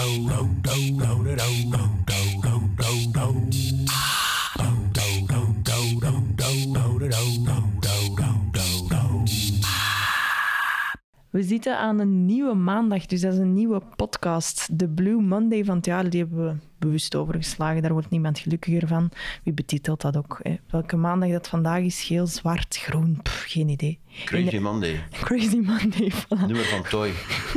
We zitten aan een nieuwe maandag, dus dat is een nieuwe podcast. De Blue Monday van het jaar, die hebben we bewust overgeslagen. Daar wordt niemand gelukkiger van. Wie betitelt dat ook? Hè? Welke maandag dat vandaag is? Geel, zwart, groen? Geen idee. Crazy Monday. Crazy Monday, voilà. Nummer van Toy.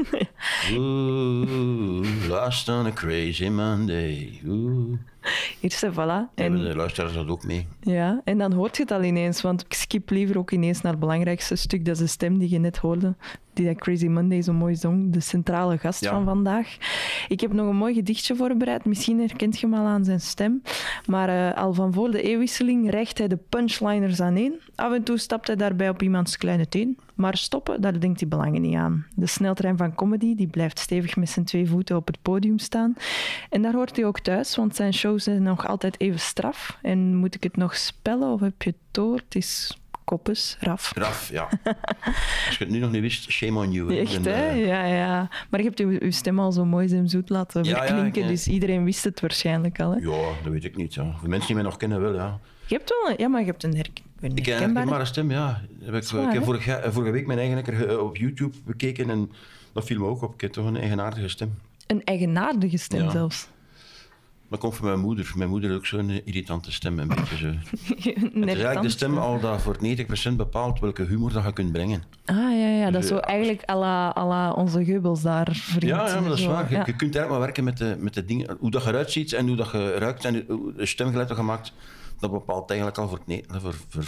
Ooh, last on a crazy Monday. Ooh. Eerste, voilà. Hebben de luisteraars dat ook mee? Ja, en dan hoort je het al ineens, want ik skip liever ook ineens naar het belangrijkste stuk. Dat is de stem die je net hoorde, die dat Crazy Monday zo mooi zong. De centrale gast van vandaag. Ik heb nog een mooi gedichtje voorbereid. Misschien herkent je hem al aan zijn stem. Maar al van voor de eeuwwisseling rijgt hij de punchliners aaneen. Af en toe stapt hij daarbij op iemands kleine teen. Maar stoppen, daar denkt hij belangen niet aan. De sneltrein van comedy die blijft stevig met zijn 2 voeten op het podium staan. En daar hoort hij ook thuis, want zijn shows zijn nog altijd even straf. En moet ik het nog spellen of heb je het door? Het is Koppes, Raf. Raf, ja. Als je het nu nog niet wist, shame on you. Echt, hè? Ja. Maar je hebt uw stem al zo mooi en zoet laten verklinken, dus iedereen wist het waarschijnlijk al. Hè? Ja, dat weet ik niet. Ja. Voor mensen die mij nog kennen, wel, ja. Je hebt wel maar je hebt een herkenbare stem, ja. Ik heb vorige week mijn eigen lekker op YouTube bekeken en dat viel me ook op. Ik heb toch een eigenaardige stem. Een eigenaardige stem zelfs? Dat komt van mijn moeder. Mijn moeder heeft ook zo'n irritante stem, een beetje zo. Het is eigenlijk de stem al dat voor 90% bepaalt welke humor dat je kunt brengen. Ja. Dat is zo eigenlijk à la onze Goebbels daar, vriend. Ja, maar dat is waar. Je kunt eigenlijk maar werken met de dingen. Hoe dat je eruit ziet en hoe dat je ruikt en hoe de stemgeluid dat je maakt, dat bepaalt eigenlijk al voor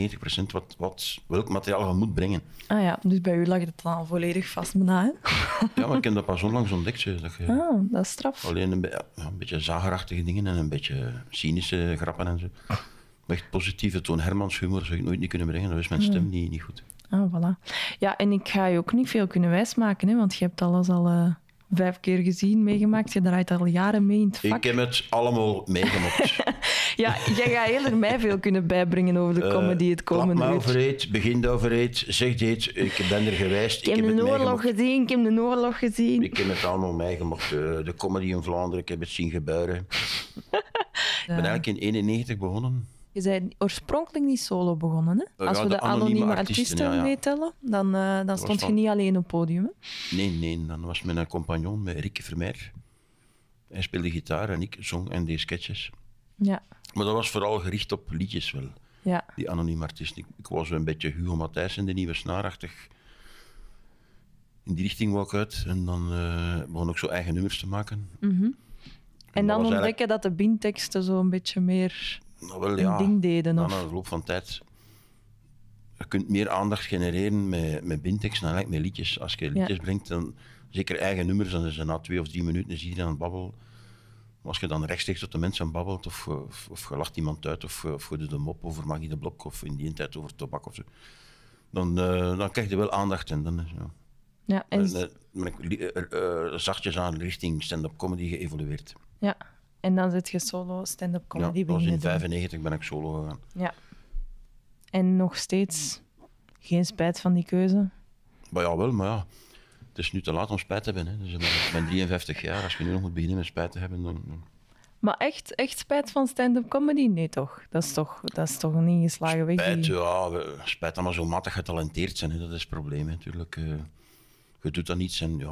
90% welk materiaal je moet brengen. Dus bij u lag het dan al volledig vast bijna, hè? Ja, maar ik heb dat pas onlangs ontdekt. Dat is straf. Alleen een beetje zagerachtige dingen en een beetje cynische grappen en zo. Maar echt positieve Toon Hermans humor zou ik nooit niet kunnen brengen. Dat is mijn stem niet goed. Voilà. Ja, en ik ga je ook niet veel kunnen wijsmaken, hè, want je hebt alles al 5 keer gezien, meegemaakt. Je draait al jaren mee in het vak. Ik heb het allemaal meegemaakt. Ja, jij gaat eerder mij veel kunnen bijbrengen over de comedy het komende uur. Klap me overheid, begin overheid, zeg dit, ik ben er geweest. Ik heb de oorlog gezien. Ik heb het allemaal meegemaakt. De comedy in Vlaanderen, ik heb het zien gebeuren. Ik ben eigenlijk in 1991 begonnen. Je bent oorspronkelijk niet solo begonnen, hè? Als we de anonieme artiesten meetellen, dan stond je niet alleen op het podium, hè? Nee, dan was mijn compagnon, met Rikke Vermeer. Hij speelde gitaar en ik zong en deed sketches. Ja. Maar dat was vooral gericht op liedjes wel, die anonieme artiesten. Ik was een beetje Hugo Matthijs in de Nieuwe Snaarachtig. In die richting wou ik uit en dan begon ik zo eigen nummers te maken. Mm-hmm. En dan ontdekken dat de bindteksten zo een beetje meer een ding deden? Na de loop van tijd. Je kunt meer aandacht genereren met bindteksten dan eigenlijk met liedjes. Als je liedjes brengt, dan zeker eigen nummers, dan is het na 2 of 3 minuten is iedereen aan het babbelen. Maar als je dan rechtstreeks tot de mensen babbelt, of je lacht iemand uit, of je doet een mop over Maggie de Blok, of in die tijd over tobak of zo, dan krijg je wel aandacht. En dan ben ik zachtjes aan richting stand-up comedy geëvolueerd. Ja, en dan zit je solo stand-up comedy beginnen doen. In 1995 ben ik solo gegaan. Ja. En nog steeds geen spijt van die keuze? Maar het is nu te laat om spijt te hebben. Hè. Dus ik ben 53 jaar, als je nu nog moet beginnen met spijt te hebben, dan... Maar echt spijt van stand-up comedy? Nee, toch? Dat is toch een ingeslagen weg? Spijt dat maar zo matig getalenteerd zijn, hè. Dat is het probleem, hè. Natuurlijk. Je doet dan iets en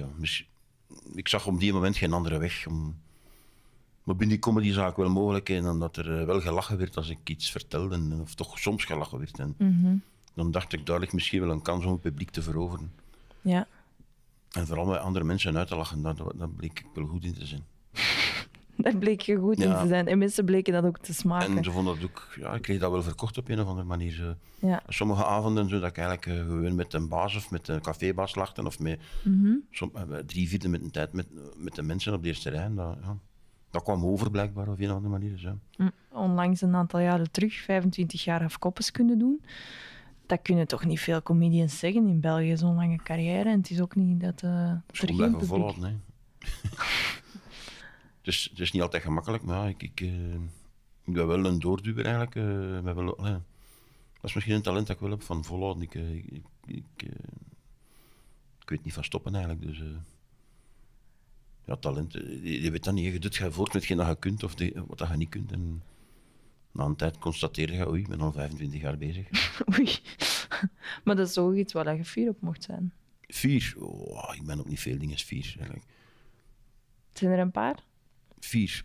ik zag op die moment geen andere weg. Maar binnen die comedy zag ik wel mogelijk en omdat er wel gelachen werd als ik iets vertelde, of toch soms gelachen werd. En dan dacht ik, daar ligt misschien wel een kans om het publiek te veroveren. Ja. En vooral met andere mensen uit te lachen, daar bleek ik wel goed in te zijn. Daar bleek je goed in te zijn. En mensen bleken dat ook te smaken. En ze vonden dat ook... ik kreeg dat wel verkocht op een of andere manier. Sommige avonden, zo dat ik eigenlijk gewoon met een baas of met een cafébaas lachte, of met 3/4 met een tijd met de mensen op de eerste rij. Dat kwam over blijkbaar op een of andere manier. Dus, Onlangs een aantal jaren terug, 25 jaar afkoppes kunnen doen. Dat kunnen toch niet veel comedians zeggen in België, zo'n lange carrière. En het is ook niet dat er geen publiek... volhouden, nee. Het is niet altijd gemakkelijk, maar ik ben wel een doorduwer eigenlijk. Dat is misschien een talent dat ik wel heb van volhouden. Ik weet niet van stoppen eigenlijk. Dus, ja, talent, je weet dat niet. Je doet voort met hetgeen dat je kunt of wat dat je niet kunt. En na een tijd constateer je, oei, ik ben al 25 jaar bezig. Oei. Maar dat is ook iets waar je fier op mocht zijn. 4? Oh, ik ben op niet veel dingen 4 eigenlijk. Zijn er een paar? 4.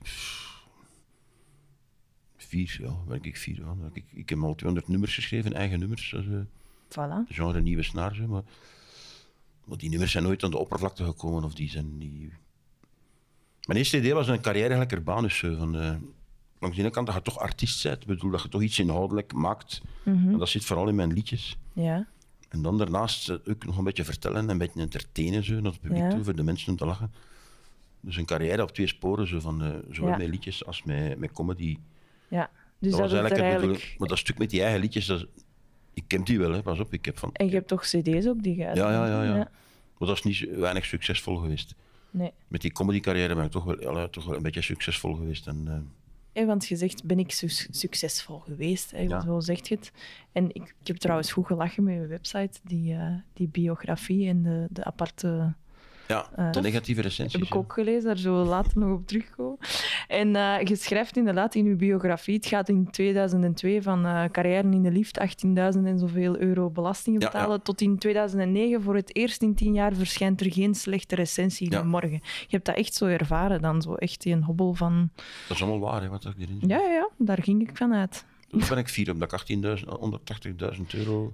4, ja, werk ik 4 aan. Ik heb al 200 nummers geschreven, eigen nummers. Dus, Voilà. genre nieuwe snaar, zo, maar die nummers zijn nooit aan de oppervlakte gekomen of die zijn niet... Mijn eerste idee was een carrière gelijk Urbanus. Langs de ene kant dat je toch artiest bent, bedoel dat je toch iets inhoudelijk maakt. En dat zit vooral in mijn liedjes. Ja. En dan daarnaast ook nog een beetje vertellen en een beetje entertainen, zo, naar het publiek toe, voor de mensen om te lachen. Dus een carrière op 2 sporen, zowel met liedjes als met comedy. Ja, dus dat was is eigenlijk... Maar dat stuk met die eigen liedjes, ik ken die wel, hè, pas op. En je hebt toch cd's ook die je uitbrengt? Ja. Maar dat is niet weinig succesvol geweest. Nee. Met die comedycarrière ben ik toch wel een beetje succesvol geweest. Want je zegt, ben ik succesvol geweest? Zo zeg je het. En ik heb trouwens goed gelachen met je website, die biografie en de aparte... Ja, de negatieve recensies. Heb ik ook gelezen, daar zullen we later nog op terugkomen. En je schrijft inderdaad in je biografie, het gaat in 2002 van carrière in de lift, 18.000 en zoveel euro belastingen betalen, tot in 2009 voor het eerst in 10 jaar verschijnt er geen slechte recensie in de morgen. Je hebt dat echt zo ervaren dan, zo echt een hobbel van... Dat is allemaal waar, hè, wat ik erin... Ja, daar ging ik vanuit. Hoe ben ik 4 op dat ik 180.000 euro...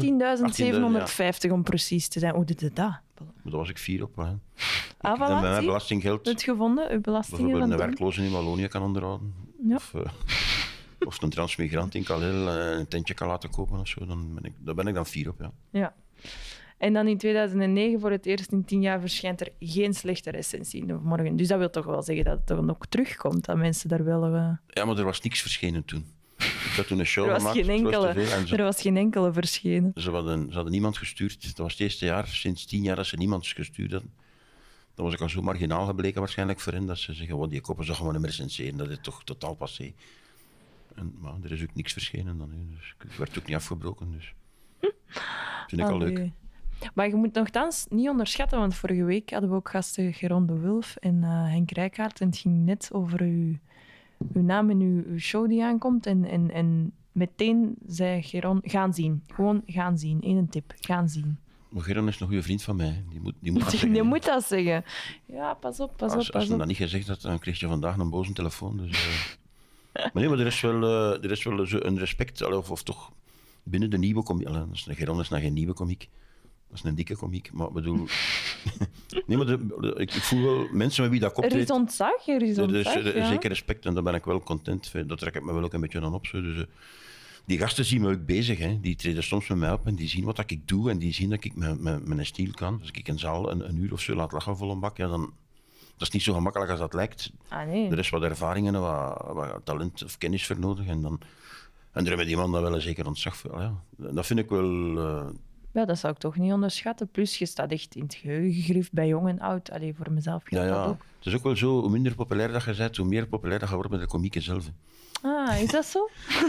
18.750 om precies te zijn. Hoe deed je dat? Maar daar was ik 4 op. Hè. Voilà, met mijn belastinggeld... Het gevonden, uw belastingen van bijvoorbeeld een werkloze in Wallonië kan onderhouden. Ja. Of een transmigrant in Calais een tentje kan laten kopen of zo. Daar ben ik dan 4 op, ja. En dan in 2009, voor het eerst in 10 jaar, verschijnt er geen slechte recensie in de morgen. Dus dat wil toch wel zeggen dat het er nog terugkomt, dat mensen daar wel... Ja, maar er was niks verschenen toen. Ik had toen een show gemaakt. Er was geen enkele verschenen. Ze hadden niemand gestuurd. Dat was het eerste jaar, sinds 10 jaar, dat ze niemand gestuurd hadden. Dan was ik al zo marginaal gebleken waarschijnlijk voor hen, dat ze zeggen, die koppen zou gewoon niet meer recenseren. Dat is toch totaal passé. Maar er is ook niks verschenen dan. Dus ik werd ook niet afgebroken. Dus. Vind ik al leuk. Maar je moet nogthans niet onderschatten, want vorige week hadden we ook gasten Geron de Wulf en Henk Rijkaard. En het ging net over uw naam en uw show die aankomt. En meteen zei Geron, gaan zien. Gewoon gaan zien. Eén tip, gaan zien. Maar Geron is een goede vriend van mij. Die moet dat zeggen. Ja, pas op. Als je dat niet gezegd had, dan kreeg je vandaag een boze telefoon. Dus, Maar nee, maar er is wel zo een respect, of toch binnen de nieuwe komiek. Geron is nog geen nieuwe komiek. Dat is een dikke komiek, maar ik bedoel... nee, maar ik voel wel mensen met wie dat optreedt... Er is ontzag, Er is zeker respect en daar ben ik wel content. Dat trek ik me wel ook een beetje aan op. Zo. Dus, die gasten zien me ook bezig. Hè. Die treden soms met mij op en die zien wat ik doe en die zien dat ik met mijn stijl kan. Als ik een zaal een uur of zo laat lachen vol een bak, ja, dan... Dat is niet zo gemakkelijk als dat lijkt. Nee. Er is wat ervaring en wat talent of kennis voor nodig. En er hebben die man dat wel zeker ontzag voor. Ja, dat vind ik wel... Ja, dat zou ik toch niet onderschatten. Plus, je staat echt in het geheugen gegrift bij jong en oud. Allee, voor mezelf geldt dat ook. Het is ook wel zo, hoe minder populair dat je bent, hoe meer populair dat je wordt met de komieken zelf. Is dat zo?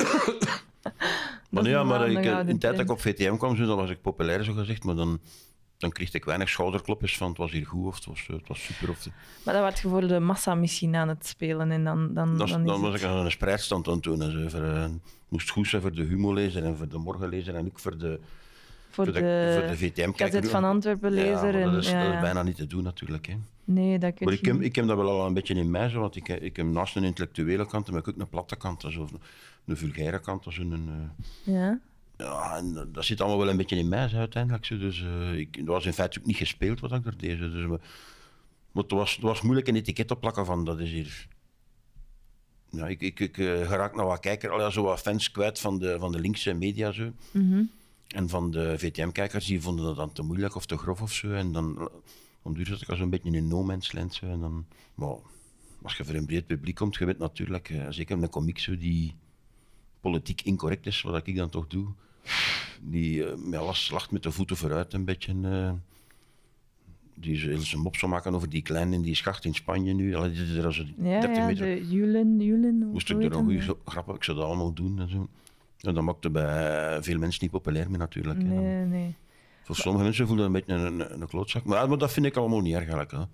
In de tijd dat ik op VTM kwam, dan was ik populair, zo gezegd. Maar dan kreeg ik weinig schouderklopjes van het was hier goed of het was super. Maar dan werd je voor de massa misschien aan het spelen en dan was ik aan een spreidstand aan het doen. Het moest goed zijn voor de Humo-lezer en voor de Morgenlezer en ook voor de VTM-kijker. Gazet van Antwerpen-lezer. Ja, dat is bijna niet te doen natuurlijk. Hè. Nee, dat maar ik heb dat wel al een beetje in mij, zo, want ik heb naast een intellectuele kant heb ik ook een platte kant, zo, een vulgaire kant. Ja, en dat zit allemaal wel een beetje in mij uiteindelijk. Zo, dus, dat was in feite ook niet gespeeld wat ik er deed. Dus, maar het was moeilijk een etiket op plakken van dat is hier... Ja, ik geraak naar wat kijker, zo wat fans kwijt van de linkse media. Zo. Mm-hmm. En van de VTM-kijkers, die vonden dat dan te moeilijk of te grof of zo. En dan om duur zat ik al zo'n beetje in een no-man's land. Zo. En dan, als je voor een breed publiek komt, je weet natuurlijk, zeker een komiek zo, die politiek incorrect is, wat ik dan toch doe, die alles lacht met de voeten vooruit een beetje. Die heel zijn mop zou maken over die kleine in die schacht in Spanje nu. Die er als 30 meter. De Julen. Moest ik er een goede grap, ik zou dat allemaal doen en zo. En dat maakte bij veel mensen niet populair meer natuurlijk. Nee. Voor sommige mensen voelen dat een beetje een klootzak. Maar dat vind ik allemaal niet erg eigenlijk. Hè.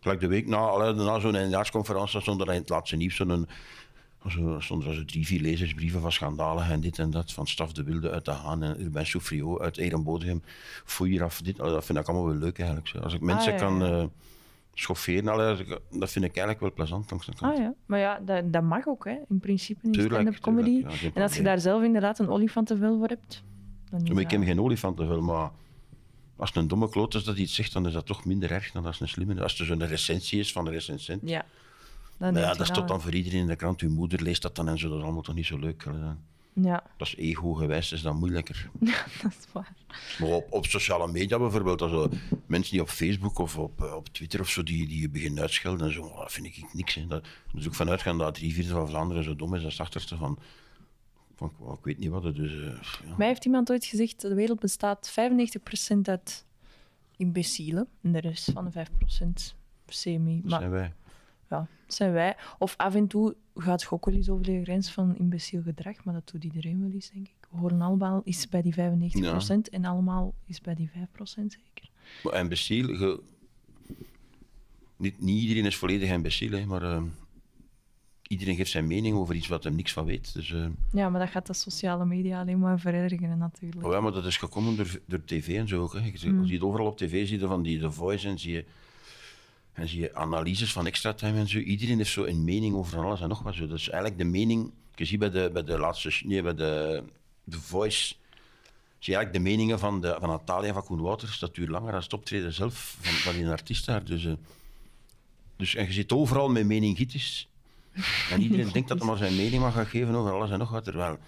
Gelijk de week na zo'n eindejaarsconferentie stond er in het laatste nieuws stonden er 3-4 lezersbrieven van schandalen en dit en dat. Van Staf de Wilde uit de Haan en Urbain Souffriot uit Ehrenbodegem. Foeieraf, dit. Dat vind ik allemaal wel leuk eigenlijk. Als ik mensen kan schofferen, dat vind ik eigenlijk wel plezant langs de kant. Ja. Maar ja, dat mag ook, hè, in principe in stand-up comedy. Ja, en als je daar zelf inderdaad een olifantenvel voor hebt, dan is ik heb geen olifantenvel, maar als het een domme kloot is dat iets zegt, dan is dat toch minder erg dan als een slimme. Als er zo'n recensie is van een recensent. Ja. Dat is tot dan voor iedereen in de krant. Uw moeder leest dat dan en zo, dat is allemaal toch niet zo leuk. Ja. Dat is ego-gewijs, is dat moeilijker. Ja, dat is waar. Maar op sociale media bijvoorbeeld, also, mensen die op Facebook of op Twitter of zo, die je beginnen uitschelden en zo, dat vind ik niks. Hè. Dat is ook vanuit gaan dat 3/4 van Vlaanderen zo dom is, dat is het achterste van ik weet niet wat het is. Ja. Mij heeft iemand ooit gezegd, de wereld bestaat 95% uit imbecielen en de rest van de 5% semi. Dat zijn wij. Ja, dat zijn wij. Of af en toe gaat het ook wel eens over de grens van imbeciel gedrag, maar dat doet iedereen wel eens, denk ik. We horen allemaal is bij die 95% en allemaal is bij die 5% zeker. Maar imbeciel, niet iedereen is volledig imbeciel, hè, maar iedereen geeft zijn mening over iets wat hem niks van weet. Dus, ja, maar dat gaat de sociale media alleen maar verergeren natuurlijk. Oh ja, maar dat is gekomen door tv en zo ook. Hè. Als je het overal op tv ziet, van die The Voice en zie je analyses van Extra Time en zo. Iedereen heeft zo een mening over alles en nog wat. Zo. Dat is eigenlijk de mening. Je ziet bij de laatste. Nee, bij de The Voice. Zie je eigenlijk de meningen van Natalia van Koen Wouters. Dat duurt langer dan het optreden zelf van die artiest daar. Dus, en je zit overal met meningitis. En iedereen denkt dat hij maar zijn mening mag gaan geven over alles en nog wat. Terwijl.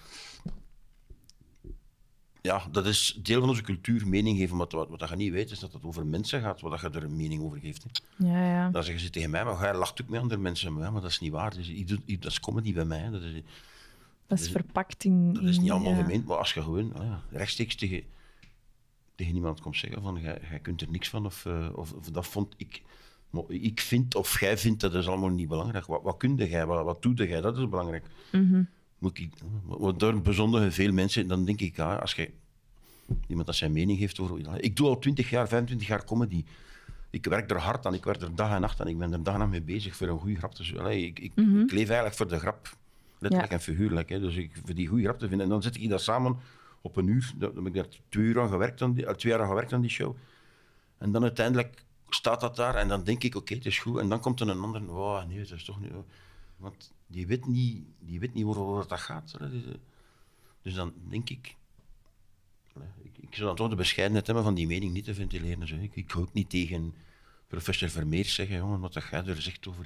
Ja, dat is deel van onze cultuur, mening geven. Maar wat je niet weet, is dat het over mensen gaat, wat je er een mening over geeft. Hè. Ja. Dan zeggen ze tegen mij, maar jij lacht ook met andere mensen. Maar dat is niet waar. Dat is comedy bij mij. Dat is verpakt in... Dat is niet allemaal gemeend, maar als je gewoon rechtstreeks tegen iemand komt zeggen van, jij kunt er niks van, of dat vond ik... Maar ik vind, of jij vindt, dat is allemaal niet belangrijk. Wat kun jij, wat doe jij, dat is belangrijk. Mm-hmm. Door bijzonder veel mensen, dan denk ik, als je iemand dat zijn mening heeft over... Ik doe al 20 jaar, 25 jaar comedy. Ik werk er hard aan, ik werk er dag en nacht aan. Ik ben er dag en nacht mee bezig voor een goede grap te zoeken. Ik leef eigenlijk voor de grap. Letterlijk en figuurlijk. Hè. Dus voor die goede grap te vinden. En dan zet ik dat samen op een uur. Dan heb ik daar 2 jaar aan gewerkt aan die show. En dan uiteindelijk staat dat daar en dan denk ik, oké, het is goed. En dan komt er een ander, nee, dat is toch niet... Want die weet niet waarover dat gaat. Dus dan denk ik zou dan toch de bescheidenheid hebben van die mening niet te ventileren. Zo. Ik ga ook niet tegen professor Vermeers zeggen, jongen, wat jij er zegt over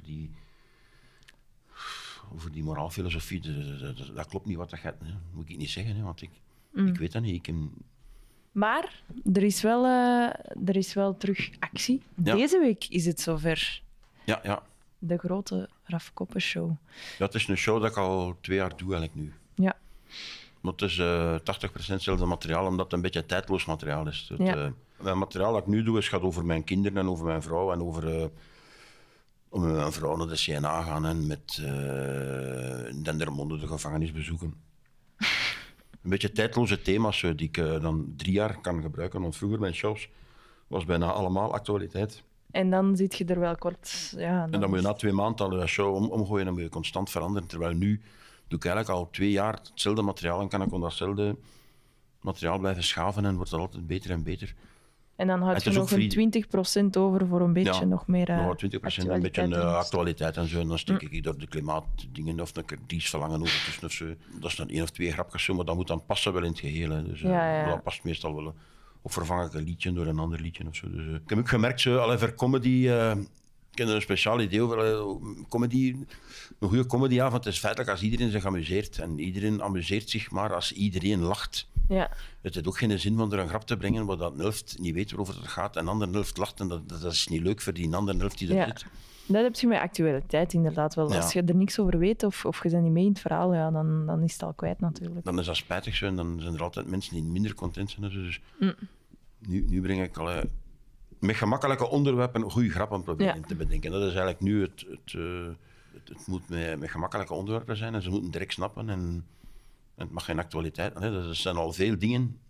die moraalfilosofie, dat klopt niet wat dat gaat. Dat moet ik niet zeggen, want ik weet dat niet. Maar er is wel terug actie. Ja. Deze week is het zover. Ja. De grote Raf Koppen show. Ja, het is een show dat ik al 2 jaar doe eigenlijk nu. Ja. Maar het is 80% hetzelfde materiaal, omdat het een beetje tijdloos materiaal is. Het materiaal dat ik nu doe, gaat over mijn kinderen en over mijn vrouw en over... om met mijn vrouw naar de CNA gaan en met Dendermonde de gevangenis bezoeken. Een beetje tijdloze thema's die ik dan 3 jaar kan gebruiken. Want vroeger mijn shows was bijna allemaal actualiteit. En dan zit je er wel kort... Ja, en dan moet je na 2 maanden al je show omgooien en dan moet je constant veranderen. Terwijl nu doe ik eigenlijk al 2 jaar hetzelfde materiaal en kan ik op datzelfde materiaal blijven schaven en wordt dat altijd beter en beter. En dan houd je nog een 20% over voor een beetje nog meer nog 20% een beetje actualiteit en zo. En dan steek ik door de klimaatdingen of een verlangen over tussen of zo. Dat is dan 1 of 2 grapjes zo, maar dat moet dan passen wel in het geheel. Hè. Dus dat past meestal wel. Of vervang ik een liedje door een ander liedje of zo. Dus, ik heb ook gemerkt, voor comedy... ik heb er een speciaal idee over comedy. Een goede comedyavond is feitelijk als iedereen zich amuseert. En iedereen amuseert zich maar als iedereen lacht. Ja. Het heeft ook geen zin om er een grap te brengen waar dat een helft niet weet waarover het gaat en de andere helft lacht. En dat is niet leuk voor die andere helft die er zit. Dat heb je met actualiteit inderdaad wel. Als je er niks over weet of je bent niet mee in het verhaal, dan is het al kwijt natuurlijk. Dan is dat spijtig zo en dan zijn er altijd mensen die minder content zijn. Dus nu breng ik al... met gemakkelijke onderwerpen een goede grap aan proberen te bedenken. Dat is eigenlijk nu het moet met gemakkelijke onderwerpen zijn en ze moeten direct snappen en het mag geen actualiteit. Er zijn al veel dingen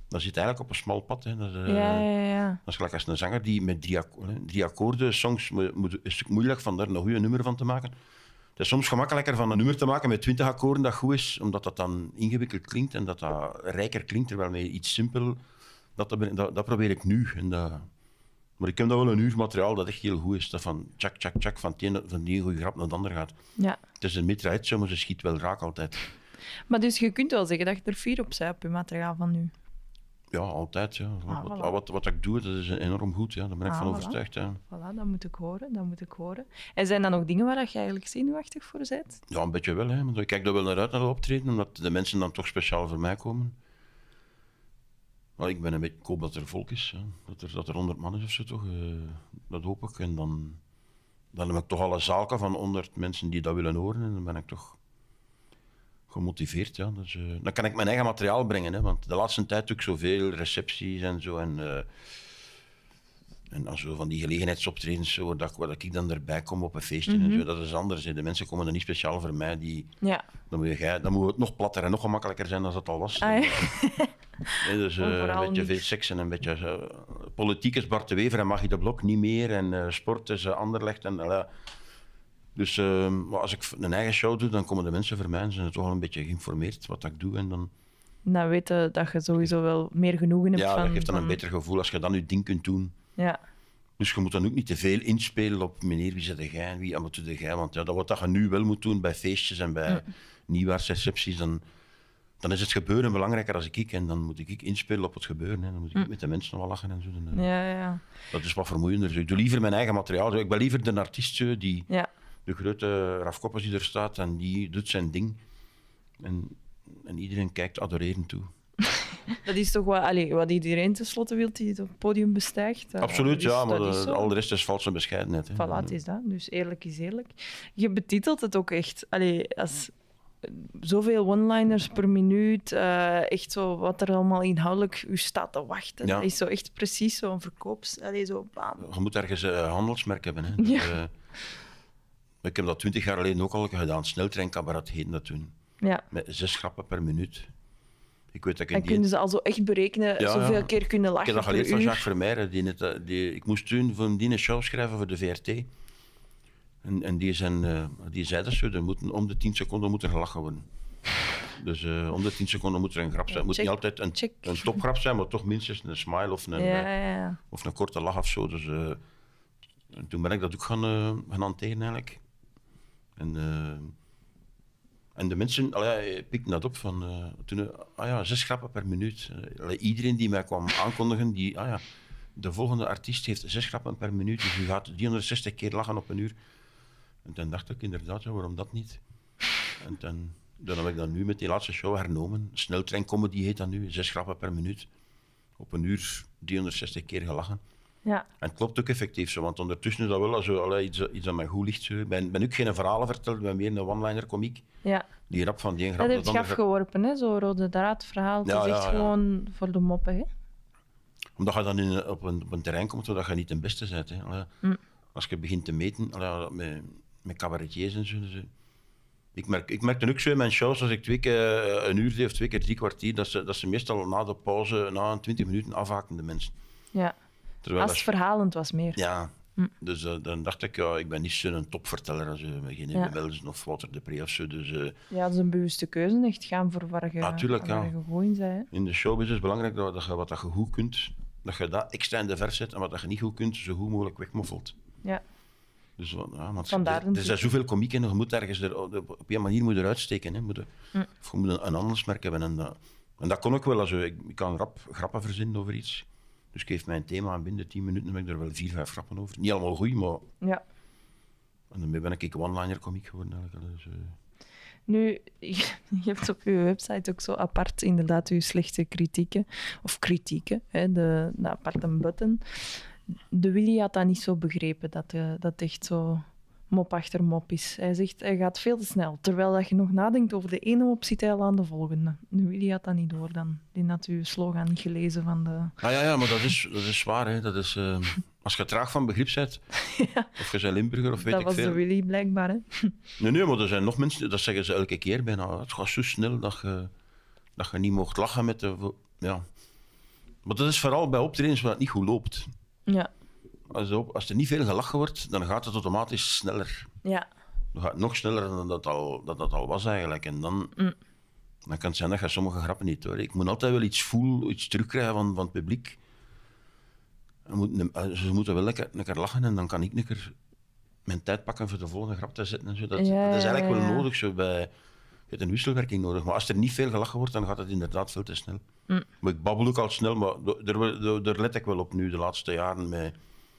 Dat zit eigenlijk op een smal pad. Hè. Dat, Ja. dat is gelijk als een zanger die met drie akkoorden songs een stuk moeilijk van daar een goede nummer van te maken. Het is soms gemakkelijker van een nummer te maken met 20 akkoorden dat goed is, omdat dat dan ingewikkeld klinkt en dat rijker klinkt, terwijl met iets simpel, dat probeer ik nu. Maar ik heb dat wel een uur materiaal dat echt heel goed is. Dat van tjak, tjak, tjak, van die goede grap naar het ander gaat. Ja. Het is een mid-ride zo, maar ze schiet wel raak altijd. Maar dus je kunt wel zeggen dat je er fier op bent op je materiaal van nu. Ja, altijd. Ja. Voilà. Wat ik doe, dat is enorm goed. Ja. Daar ben ik van overtuigd. Ja. Voilà, dat moet ik horen. En zijn dat nog dingen waar je eigenlijk zenuwachtig voor bent? Ja, een beetje wel. Hè. Want ik kijk er wel naar uit, naar de optreden, omdat de mensen dan toch speciaal voor mij komen. Maar ik hoop dat er volk is. Ja. Dat er 100 man is of zo toch. Dat hoop ik. En dan heb ik toch al een zaalke van 100 mensen die dat willen horen. En dan ben ik toch gemotiveerd. Ja. Dus, dan kan ik mijn eigen materiaal brengen. Hè. Want de laatste tijd doe ik zoveel recepties en zo. En als we van die gelegenheidsoptredens, zo, waar ik dan erbij kom op een feestje, en zo, dat is anders. Hè. De mensen komen er niet speciaal voor mij. Dan moet het nog platter en nog gemakkelijker zijn dan dat al was. Ah, ja. Nee, dus een beetje veel seks en een beetje politiek is Bart de Wever en Maggie de Blok niet meer. En sport is Anderlecht. Dus als ik een eigen show doe, dan komen de mensen voor mij en zijn toch wel een beetje geïnformeerd wat ik doe. En dan weten dat je sowieso wel meer genoegen hebt van... Ja, dat geeft dan een beter gevoel als je dan je ding kunt doen. Ja. Dus je moet dan ook niet te veel inspelen op meneer, wie zit jij en wie wat doe jij. Want ja, dat wat je nu wel moet doen bij feestjes en bij nieuwjaarsrecepties, dan is het gebeuren belangrijker als ik. En dan moet ik inspelen op het gebeuren. Hè. Dan moet ik met de mensen wel lachen en zo. Ja. Dat is wat vermoeiender. Dus ik doe liever mijn eigen materiaal. Ik ben liever de artiest die de grote Raf Koppers die er staat en die doet zijn ding. En iedereen kijkt adorerend toe. Dat is toch wat iedereen tenslotte wil die het podium bestijgt. Absoluut, ja, maar al de rest is valse bescheidenheid. Hè. Voilà, het is dat. Dus eerlijk is eerlijk. Je betitelt het ook echt als zoveel one-liners per minuut. Echt zo wat er allemaal inhoudelijk u staat te wachten. Ja. Dat is zo echt precies zo'n verkoops... zo, bam. Je moet ergens een handelsmerk hebben. Hè. Ja. Ik heb dat 20 jaar geleden ook al gedaan. Sneltreincabaret heette dat toen. Ja. Met 6 grappen per minuut. Ik weet dat en kunnen ze al zo echt berekenen, zoveel keer kunnen lachen. Ik heb dat geleerd van Jacques Vermeijren. Ik moest toen voor een show schrijven voor de VRT. En die zei dat zo, er moeten om de 10 seconden moet er gelachen worden. Dus om de 10 seconden moet er een grap zijn. Het moet niet altijd een topgrap zijn, maar toch minstens een smile of een korte lach of zo. Dus, en toen ben ik dat ook gaan hanteren eigenlijk. En de mensen pikten dat op van 6 grappen per minuut. Iedereen die mij kwam aankondigen, de volgende artiest heeft 6 grappen per minuut, dus u gaat 360 keer lachen op een uur. En toen dacht ik inderdaad, waarom dat niet? En dan heb ik dat nu met die laatste show hernomen. Sneltreincomedy heet dat nu, 6 grappen per minuut. Op een uur 360 keer gelachen. Ja. En het klopt ook effectief zo, want ondertussen is dat wel zo, iets dat mij goed ligt. Ik ben ook geen verhalen verteld, ik ben meer een one-liner komiek. Ja. Die rap van die grap. Dat heb je afgeworpen, hè? Zo rode draadverhaal. Het is echt gewoon voor de moppen. Hè? Omdat je dan op een terrein komt waar je niet de beste bent. Hè. Als je begint te meten met cabaretiers en zo. Dus, ik merk dan ook zo in mijn shows, als ik 2 keer een uur deed of 2 keer 3 kwartier, dat ze meestal na de pauze, na 20 minuten afhaken, de mensen. Ja. Als het verhalend was meer. Ja. Dus dan dacht ik, ik ben niet zo'n topverteller als geen Welsen of Walter de Pre of zo. Dus, dat is een bewuste keuze, echt gaan voor waar je goed in bent. In de showbiz is het belangrijk dat je wat je goed kunt, dat je dat extra in de vers zet en wat je niet goed kunt, zo goed mogelijk wegmoffelt. Ja. Dus, er zijn zoveel komieken en je moet ergens op een manier moet eruit steken. Hè. Of je moet een handelsmerk hebben. En dat kon ik wel. Ik kan grappen verzinnen over iets. Dus ik geef mij een thema en binnen 10 minuten heb ik er wel 4, 5 grappen over. Niet allemaal goed, maar... Ja. En daarmee ben ik one-liner komiek geworden eigenlijk. Dus, Nu, je hebt op je website ook zo apart inderdaad je slechte kritieken. Of kritieken, hè, de aparte button. De Willy had dat niet zo begrepen, dat echt zo mop achter mop is. Hij zegt, hij gaat veel te snel. Terwijl dat je nog nadenkt over de ene mop, zit hij al aan de volgende. De Willy had dat niet door dan. Die had uw slogan niet gelezen van de... Ja, maar dat is waar. Hè. Dat is, als je traag van begrip bent, of je bent Limburger of weet ik veel... Dat was de Willy blijkbaar, hè? Nee, maar er zijn nog mensen, dat zeggen ze elke keer bijna. Het gaat zo snel dat je niet mocht lachen met de... Ja. Maar dat is vooral bij optredens waar het niet goed loopt. Ja. Als er niet veel gelachen wordt, dan gaat het automatisch sneller. Ja. Dan gaat het nog sneller dan dat al was eigenlijk. En dan kan het zijn dat je sommige grappen niet hoor. Ik moet altijd wel iets terugkrijgen van het publiek. Ze moeten wel lekker lachen en dan kan ik lekker mijn tijd pakken voor de volgende grap te zetten. En zo. Dat is eigenlijk wel nodig. Zo je hebt een wisselwerking nodig. Maar als er niet veel gelachen wordt, dan gaat het inderdaad veel te snel. Maar ik babbel ook al snel, maar daar let ik wel op nu de laatste jaren.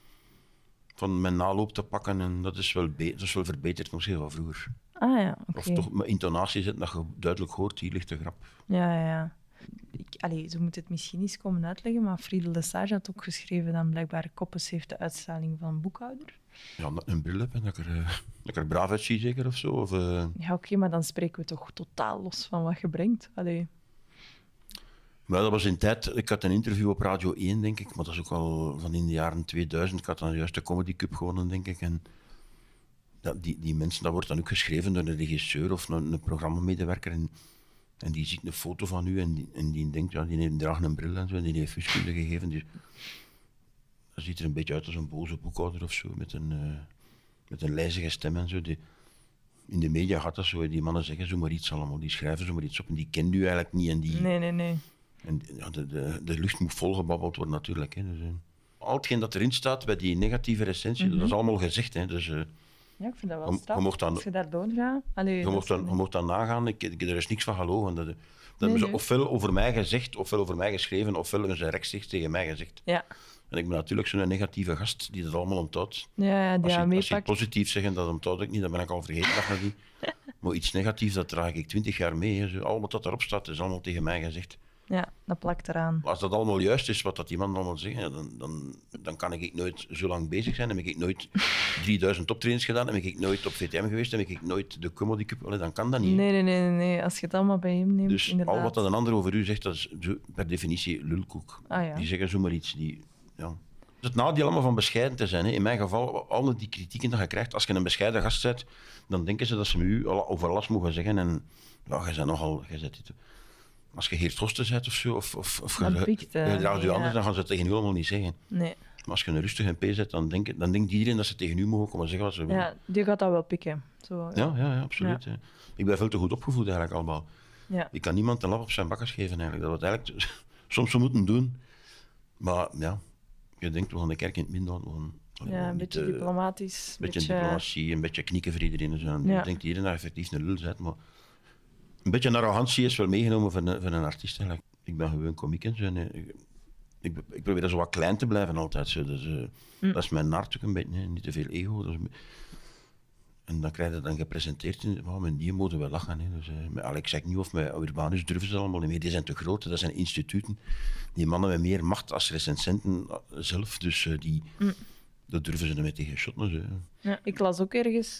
Van mijn naloop te pakken en dat is wel verbeterd nog veel van vroeger. Ah ja, oké. Of toch met intonatie zetten dat je duidelijk hoort, hier ligt de grap. Ja. Ze moet het misschien eens komen uitleggen, maar Friedel Lesage had ook geschreven dat blijkbaar Koppes heeft de uitstraling van een boekhouder. Ja, omdat ik een bril heb en dat ik er braaf uitzie zeker of zo. Of, Ja, oké, maar dan spreken we toch totaal los van wat je brengt. Allee. Maar dat was in tijd, ik had een interview op Radio 1, denk ik, maar dat is ook al van in de jaren 2000. Ik had dan juist de Comedy Cup gewonnen, denk ik. En die mensen, dat wordt dan ook geschreven door een regisseur of een programmamedewerker. En die ziet een foto van u en die denkt, ja, die draagt een bril en zo, en die heeft wiskunde gegeven. Dus, dat ziet er een beetje uit als een boze boekhouder of zo, met een lijzige stem en zo. In de media gaat dat zo, die mannen zeggen zomaar iets allemaal, die schrijven zomaar iets op en die kent u eigenlijk niet. En die, Nee. En ja, de lucht moet volgebabbeld worden natuurlijk. Hè. Dus, al hetgeen dat erin staat bij die negatieve recensie, dat is allemaal gezegd. Hè. Dus, ja, ik vind dat wel straf, als je daar doorgaat. Je mocht dan nagaan, er is niks van gelogen. Dat hebben ze ofwel over mij gezegd, ofwel over mij geschreven, ofwel hebben ze rechtstreeks tegen mij gezegd. Ja. En ik ben natuurlijk zo'n negatieve gast die dat allemaal onthoudt. Ja, als je positief zeggen, dat onthoud ik niet, dan ben ik al vergeten dat nadien. Maar iets negatiefs, dat draag ik 20 jaar mee. Hè. Zo, al wat dat erop staat, is allemaal tegen mij gezegd. Ja, dat plakt eraan. Als dat allemaal juist is, wat dat die man allemaal zegt, ja, dan kan ik nooit zo lang bezig zijn. Dan heb ik nooit 3000 optredens gedaan, dan ben ik nooit op VTM geweest, dan heb ik nooit de Comedy Cup. Dan kan dat niet. Nee. Als je het allemaal bij hem neemt, dus inderdaad. Al wat dat een ander over u zegt, dat is per definitie lulkoek. Ah, ja. Die zeggen zomaar iets. Het nadeel allemaal van bescheiden te zijn. Hè. In mijn geval, alle die kritieken dat je krijgt, als je een bescheiden gast bent, dan denken ze dat ze met u over alles mogen zeggen. En ja, jij bent dit. Als je Geert Hosten bent of zo, of je draagt je anders, dan gaan ze het tegen u allemaal niet zeggen. Nee. Maar als je een rustige MP zet, dan denkt iedereen dat ze tegen u mogen komen zeggen wat ze willen. Ja, die gaat dat wel pikken. Zo, ja, absoluut. Ja. Ik ben veel te goed opgevoed eigenlijk allemaal. Ja. Ik kan niemand een lap op zijn bakkers geven eigenlijk. Dat we het eigenlijk soms zo moeten doen. Maar ja, je denkt, we gaan de kerk in het midden houden. Een beetje diplomatisch. Een beetje diplomatie, een beetje knikken voor iedereen. En zo. Dan denkt iedereen dat je effectief een lul bent. Maar een beetje arrogantie is wel meegenomen van een artiest. Eigenlijk. Ik ben gewoon komiek en zo. Ik probeer dat zo wat klein te blijven altijd. Zo. Dus, dat is mijn naart ook een beetje. Niet te veel ego. En dan krijg je dan gepresenteerd. Met die moeten we lachen. Hè. Dus, met Alex Agnew of met Urbanus durven ze allemaal niet meer. Die zijn te groot. Dat zijn instituten. Die mannen met meer macht als recensenten zelf. Dus dat durven ze ermee tegen shotten. Zo. Ja, ik las ook ergens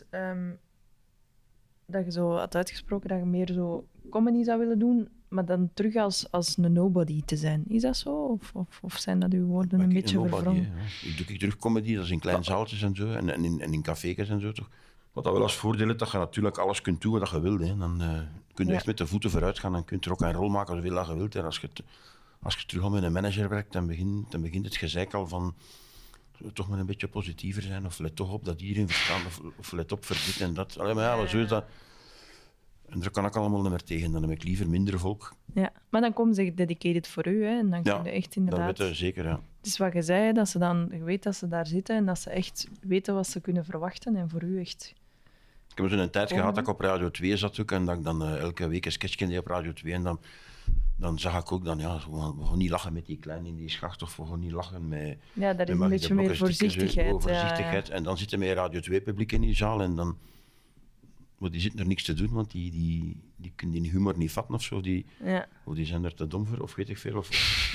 dat je zo had uitgesproken dat je meer zo comedy zou willen doen, maar dan terug als een nobody te zijn. Is dat zo? Of zijn dat uw woorden een beetje verwrongen? Ja. Ik doe terug comedy, dat is in kleine zaaltjes en zo, en in café's en zo toch. Wat dat wel als voordeel is, dat je natuurlijk alles kunt doen wat je wilt. Hè. Dan kun je echt met de voeten vooruit gaan en kunt er ook een rol maken zoveel dat je wilt. En als je terug al met een manager werkt, dan begint het gezeik al van toch maar een beetje positiever zijn, of let toch op dat iedereen verstaat, of let op voor dit en dat. Allee, maar ja, zo is dat. En daar kan ik allemaal niet meer tegen, dan heb ik liever minder volk. Ja, maar dan komen ze dedicated voor u, hè, en dan kun je echt inderdaad... dat weet je zeker, ja. Het is wat je zei, dat ze dan, je weet dat ze daar zitten en dat ze echt weten wat ze kunnen verwachten en voor u echt... Ik heb zo'n tijd gehad dat ik op Radio 2 zat ook, en dat ik dan elke week een sketch deed op Radio 2 en dan zag ik ook, we gaan niet lachen met die kleine in die schacht, of we gaan niet lachen met... Ja, daar is een beetje meer voorzichtigheid. Voorzichtigheid. En dan zitten meer Radio 2-publiek in die zaal en dan... Maar die zitten er niks te doen, want die kunnen die humor niet vatten of zo. Of die zijn er te dom voor, of weet ik veel.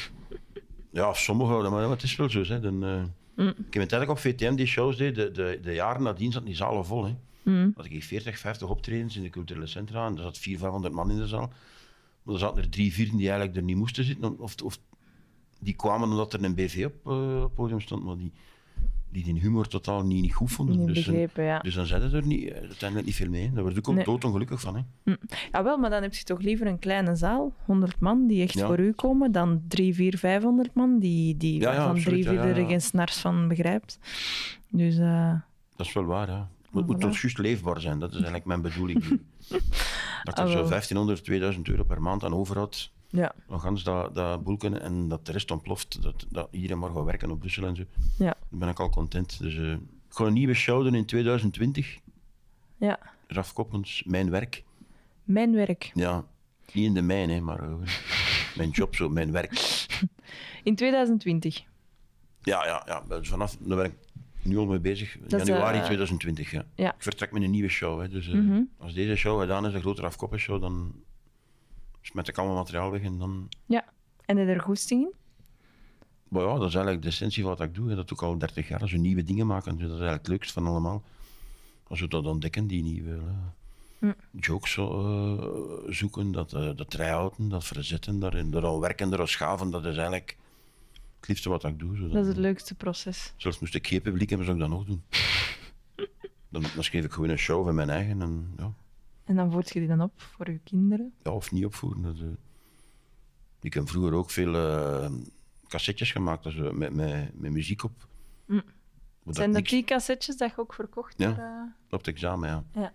Ja, sommigen, maar het is wel zo. Hè. Ik heb een tijd dat ik op VTM die shows deed, de jaren nadien zaten die zalen vol. Hè. Had ik 40, 50 optredens in de culturele centra en er zat 400, 500 man in de zaal. Maar er zaten er 3, 4 die eigenlijk er niet moesten zitten. Of die kwamen omdat er een BV op het podium stond, maar die humor totaal niet goed vonden. Niet begrepen, ja. Dus dan zeiden ze er niet, uiteindelijk niet veel mee. Daar word ik ook doodongelukkig van. Hè. Jawel, maar dan heb je toch liever een kleine zaal, 100 man, die echt voor u komen, dan 300, 400, 500 man, die van 3/4 er geen snars van begrijpt. Dus, dat is wel waar, ja. Het moet toch juist leefbaar zijn, dat is eigenlijk mijn bedoeling. Dat ik er zo 1500, 2000 euro per maand aan overhoud. Ja. Dan gaan ze dat boelken en dat de rest ontploft. Dat iedereen maar gaat werken op Brussel en zo. Ja. Dan ben ik al content. Dus ik ga een nieuwe show doen in 2020. Ja. Raf Koppens, Mijn Werk. Mijn werk. Ja, niet in de mijn, hè, maar mijn job zo, mijn werk. In 2020? Ja. Vanaf, daar ben ik nu al mee bezig. Januari 2020, ja. Ik vertrek met een nieuwe show. Hè, dus als deze show gedaan is, de grote Raf Koppens show, dan smet ik allemaal materiaal weg en dan... Ja, en heb je er goesting in? Maar ja, dat is eigenlijk de essentie van wat ik doe. Hè. Dat doe ik al 30 jaar. Als we nieuwe dingen maken, dat is eigenlijk het leukste van allemaal. Als we dat ontdekken, die nieuwe jokes zoeken, dat try-outen, dat verzetten, daaraan werken, eraan schaven, dat is eigenlijk het liefste wat ik doe. Dat is het leukste proces. Zelfs moest ik geen publiek hebben, zou ik dat nog doen. Dan schreef ik gewoon een show van mijn eigen. En dan voert je die dan op voor je kinderen? Ja, of niet opvoeren. Ik heb vroeger ook veel cassettes gemaakt met muziek op. Zijn dat die cassettes dat je ook verkocht? Ja, op het examen, ja.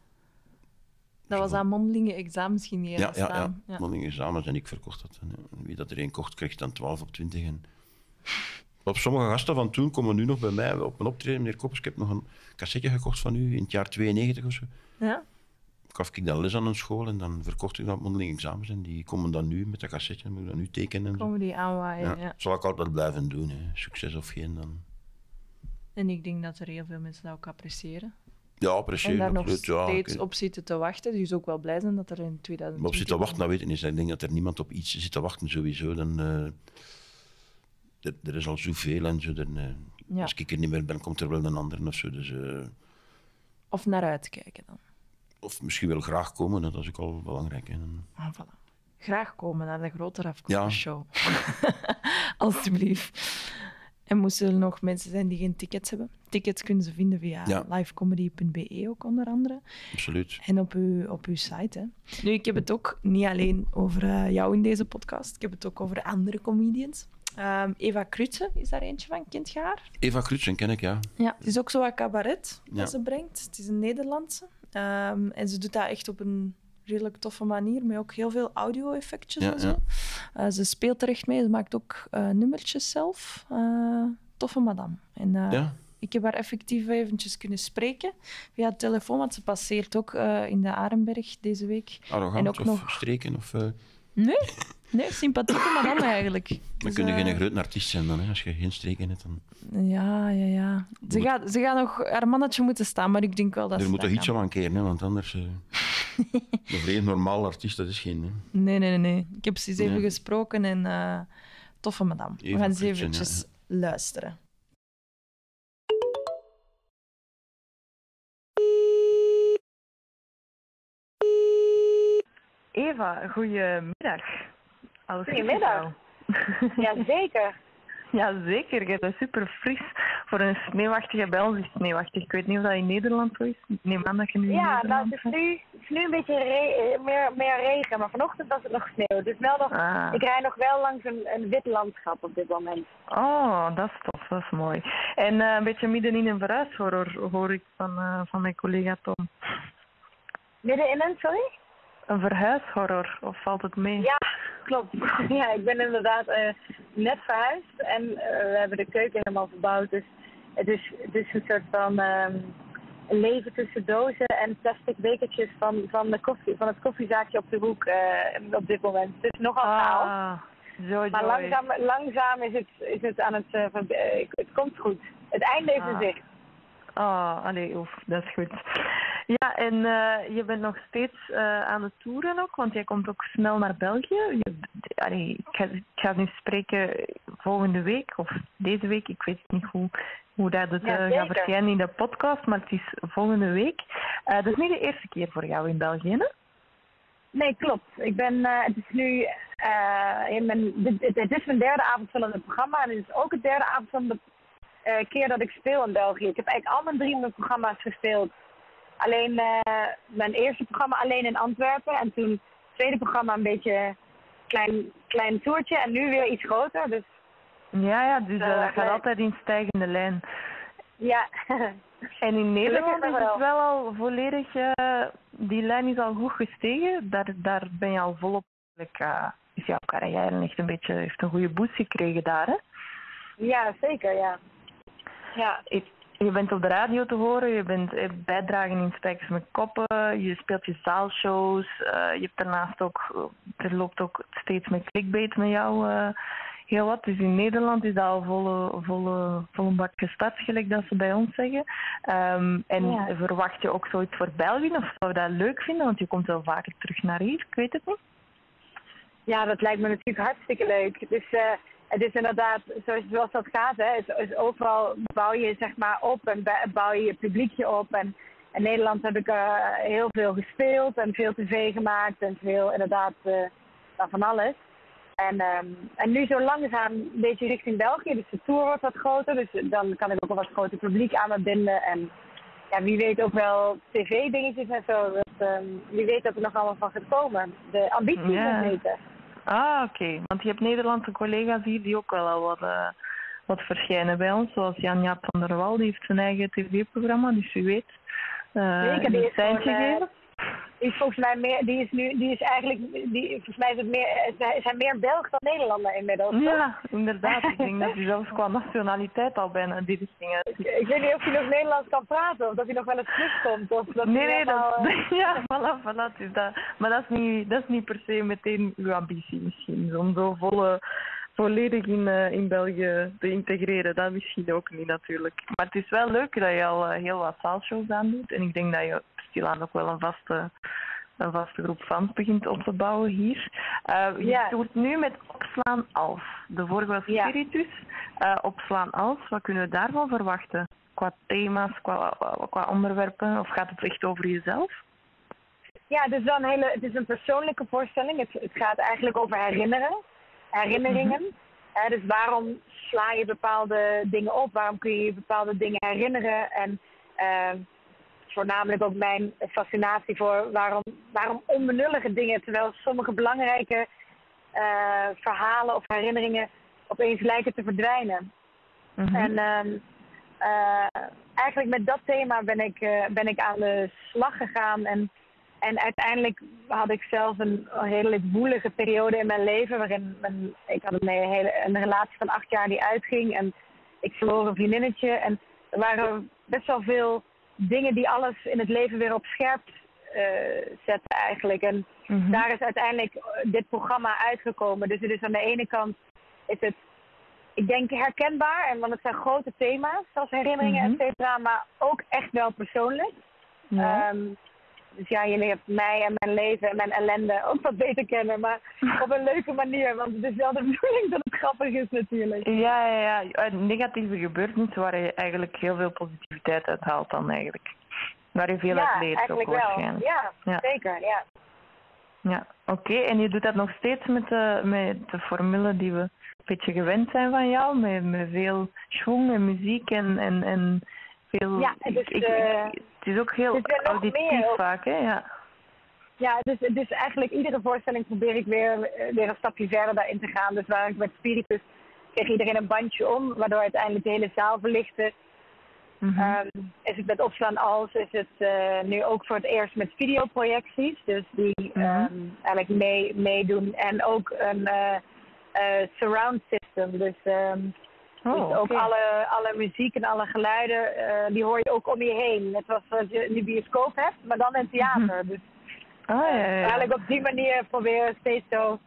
Dat was aan mondelinge examens ging die staan. Ja, mondelinge examens en ik verkocht dat. Wie dat er één kocht, kreeg dan 12 op 20. En op sommige gasten van toen komen nu nog bij mij op een optreden. Meneer Koppers, ik heb nog een cassetje gekocht van u in het jaar 92 of zo. Ja. Gaf ik dan les aan een school en dan verkocht ik dat op mondelinge examens. En die komen dan nu met dat cassetje, moet ik dat nu tekenen. En komen die aanwaaien, ja. Zal ik altijd blijven doen, hè. Succes of geen dan. En ik denk dat er heel veel mensen dat ook appreciëren. Ja, appreciëren. En daar nog steeds op zitten te wachten. Dus ook wel blij zijn dat er in 2020... Maar op zitten wachten, dat weet ik niet. Ik denk dat er niemand op iets zit te wachten sowieso. Dan, er is al zoveel en zo. Als ik er niet meer ben, komt er wel een ander of zo. Dus, of naar uitkijken dan. Of misschien wel graag komen, dat is ook al belangrijk. Hè. Voilà. Graag komen naar de grote Raf Koppers show. Alsjeblieft. En moesten er nog mensen zijn die geen tickets hebben? Tickets kunnen ze vinden via livecomedy.be ook onder andere. Absoluut. En op uw site. Hè. Nu, ik heb het ook niet alleen over jou in deze podcast. Ik heb het ook over andere comedians. Eva Krutse is daar eentje van. Kent je haar? Eva Krutse ken ik, ja. Ja, het is ook zo wat cabaret dat ze brengt. Het is een Nederlandse. En ze doet dat echt op een redelijk toffe manier, met ook heel veel audio-effectjes en zo. Ze speelt er echt mee, ze maakt ook nummertjes zelf. Toffe madame. En ik heb haar effectief eventjes kunnen spreken via de telefoon, want ze passeert ook in de Arenberg deze week. Arrogant en ook of nog... streken? Of, Nee, sympathieke madame eigenlijk. Dan dus, kun je geen groot artiest zijn dan, hè, als je geen streken hebt. Dan... Ja. Ze gaat nog haar mannetje moeten staan, maar ik denk wel dat er ze moet toch iets aan keren, want anders... een volledig normaal artiest, dat is geen... Hè. Nee. Ik heb ze eens even gesproken en toffe madame. We gaan eens eventjes luisteren. Eva, goedemiddag. Goedemiddag. Jazeker. Jazeker, je bent super fris voor een sneeuwachtige Belgisch sneeuwachtig. Ik weet niet of dat in Nederland zo is. Ik neem aan dat je nu in Nederland het is nu een beetje meer regen, maar vanochtend was het nog sneeuw. Dus wel nog, ik rijd nog wel langs een wit landschap op dit moment. Oh, dat is tof, dat is mooi. En een beetje midden in een verhuishorror hoor ik van mijn collega Tom. Midden in een, sorry? Een verhuishorror, of valt het mee? Ja, klopt. Ja, ik ben inderdaad net verhuisd en we hebben de keuken helemaal verbouwd. Dus het is een soort van leven tussen dozen en plastic bekertjes van het koffiezaakje op de hoek op dit moment. Het is nogal chaos. Maar langzaam is het aan het... het komt goed. Het einde is in zicht. Dat is goed. Ja, en je bent nog steeds aan het toeren ook, want jij komt ook snel naar België. Ik ga nu spreken volgende week of deze week. Ik weet niet hoe dat het gaat verschijnen in de podcast, maar het is volgende week. Dat is niet de eerste keer voor jou in België, hè? Nee, klopt. Het is nu... het is mijn derde avond van het programma en het is ook het derde avond van keer dat ik speel in België. Ik heb eigenlijk al mijn 3 programma's gespeeld. Alleen mijn eerste programma alleen in Antwerpen. En toen het tweede programma een beetje klein toertje. En nu weer iets groter. Dus, dus dat gaat altijd in stijgende lijn. Ja. En in Nederland is het wel al volledig, die lijn is al goed gestegen. Daar ben je al volop, is jouw carrière echt een beetje, heeft een goede boost gekregen daar, hè? Ja, zeker, ja. Je bent op de radio te horen, je bent bijdragen in Spijkers met Koppen, je speelt je zaalshows, je hebt daarnaast ook, er loopt ook steeds met clickbait met jou heel wat. Dus in Nederland is dat al volle bak gestart, gelijk dat ze bij ons zeggen. Verwacht je ook zoiets voor België of zou je dat leuk vinden? Want je komt wel vaker terug naar hier, ik weet het niet. Ja, dat lijkt me natuurlijk hartstikke leuk. Dus het is inderdaad, zoals dat gaat, hè, is overal bouw je zeg maar op en bouw je publiekje op. En in Nederland heb ik heel veel gespeeld en veel tv gemaakt en veel inderdaad van alles. En nu zo langzaam een beetje richting België, dus de tour wordt wat groter, dus dan kan ik ook een wat groter publiek aan me binden. En ja, wie weet ook wel tv-dingetjes en zo, wie weet dat er nog allemaal van gaat komen. De ambitie is beter. Oké. Want je hebt Nederlandse collega's hier die ook wel al wat verschijnen bij ons. Zoals Jan-Jaap van der Wal, die heeft zijn eigen tv-programma, dus wie weet. Zeker, die is geven. Die is volgens mij meer, volgens mij zijn meer Belg dan Nederlander inmiddels. Ja, inderdaad. Ik denk dat hij zelfs qua nationaliteit al bijna die richting uit is. Ik weet niet of hij nog Nederlands kan praten of dat hij nog wel eens terugkomt. Of dat ja, voilà. Dus maar dat is niet per se meteen uw ambitie misschien, om zo volledig in België te integreren. Dat misschien ook niet natuurlijk. Maar het is wel leuk dat je al heel wat zaalshows aandoet. En ik denk dat je stilaan ook wel een vaste groep fans begint op te bouwen hier. Je doet nu met Opslaan Als. De vorige was Spiritus. Opslaan Als, wat kunnen we daarvan verwachten? Qua thema's, qua onderwerpen? Of gaat het echt over jezelf? Ja, het is een persoonlijke voorstelling. Het gaat eigenlijk over herinneringen. Dus waarom sla je bepaalde dingen op? Waarom kun je bepaalde dingen herinneren? En voornamelijk ook mijn fascinatie voor waarom onbenullige dingen, terwijl sommige belangrijke verhalen of herinneringen opeens lijken te verdwijnen. En eigenlijk met dat thema ben ik aan de slag gegaan. En uiteindelijk had ik zelf een redelijk woelige periode in mijn leven, waarin ik had een relatie van 8 jaar die uitging en ik verloor een vriendinnetje. En er waren best wel veel dingen die alles in het leven weer op scherp zetten eigenlijk. En daar is uiteindelijk dit programma uitgekomen. Dus het is aan de ene kant, ik denk herkenbaar, want het zijn grote thema's, zoals herinneringen, et cetera, maar ook echt wel persoonlijk. Ja. Dus ja, je leert mij en mijn leven en mijn ellende ook wat beter kennen, maar op een leuke manier, want het is wel de bedoeling dat het grappig is natuurlijk. Ja. Negatieve gebeurtenissen waar je eigenlijk heel veel positiviteit uit haalt dan eigenlijk. Waar je veel uit leert ook waarschijnlijk. Ja, zeker, ja. Ja, oké. En je doet dat nog steeds met de formule die we een beetje gewend zijn van jou, met veel schwung en muziek en veel... Ja, het is ook heel auditief vaak, hè? Ja, dus eigenlijk iedere voorstelling probeer ik weer een stapje verder daarin te gaan. Dus waar ik met Spiritus kreeg iedereen een bandje om, waardoor uiteindelijk de hele zaal verlicht is. Is het met Opslaan Als, is het nu ook voor het eerst met videoprojecties. Dus die eigenlijk meedoen. En ook een surround system. Dus... Dus ook alle muziek en alle geluiden, die hoor je ook om je heen. Net zoals je een bioscoop hebt, maar dan in theater. Dus eigenlijk op die manier proberen we steeds zo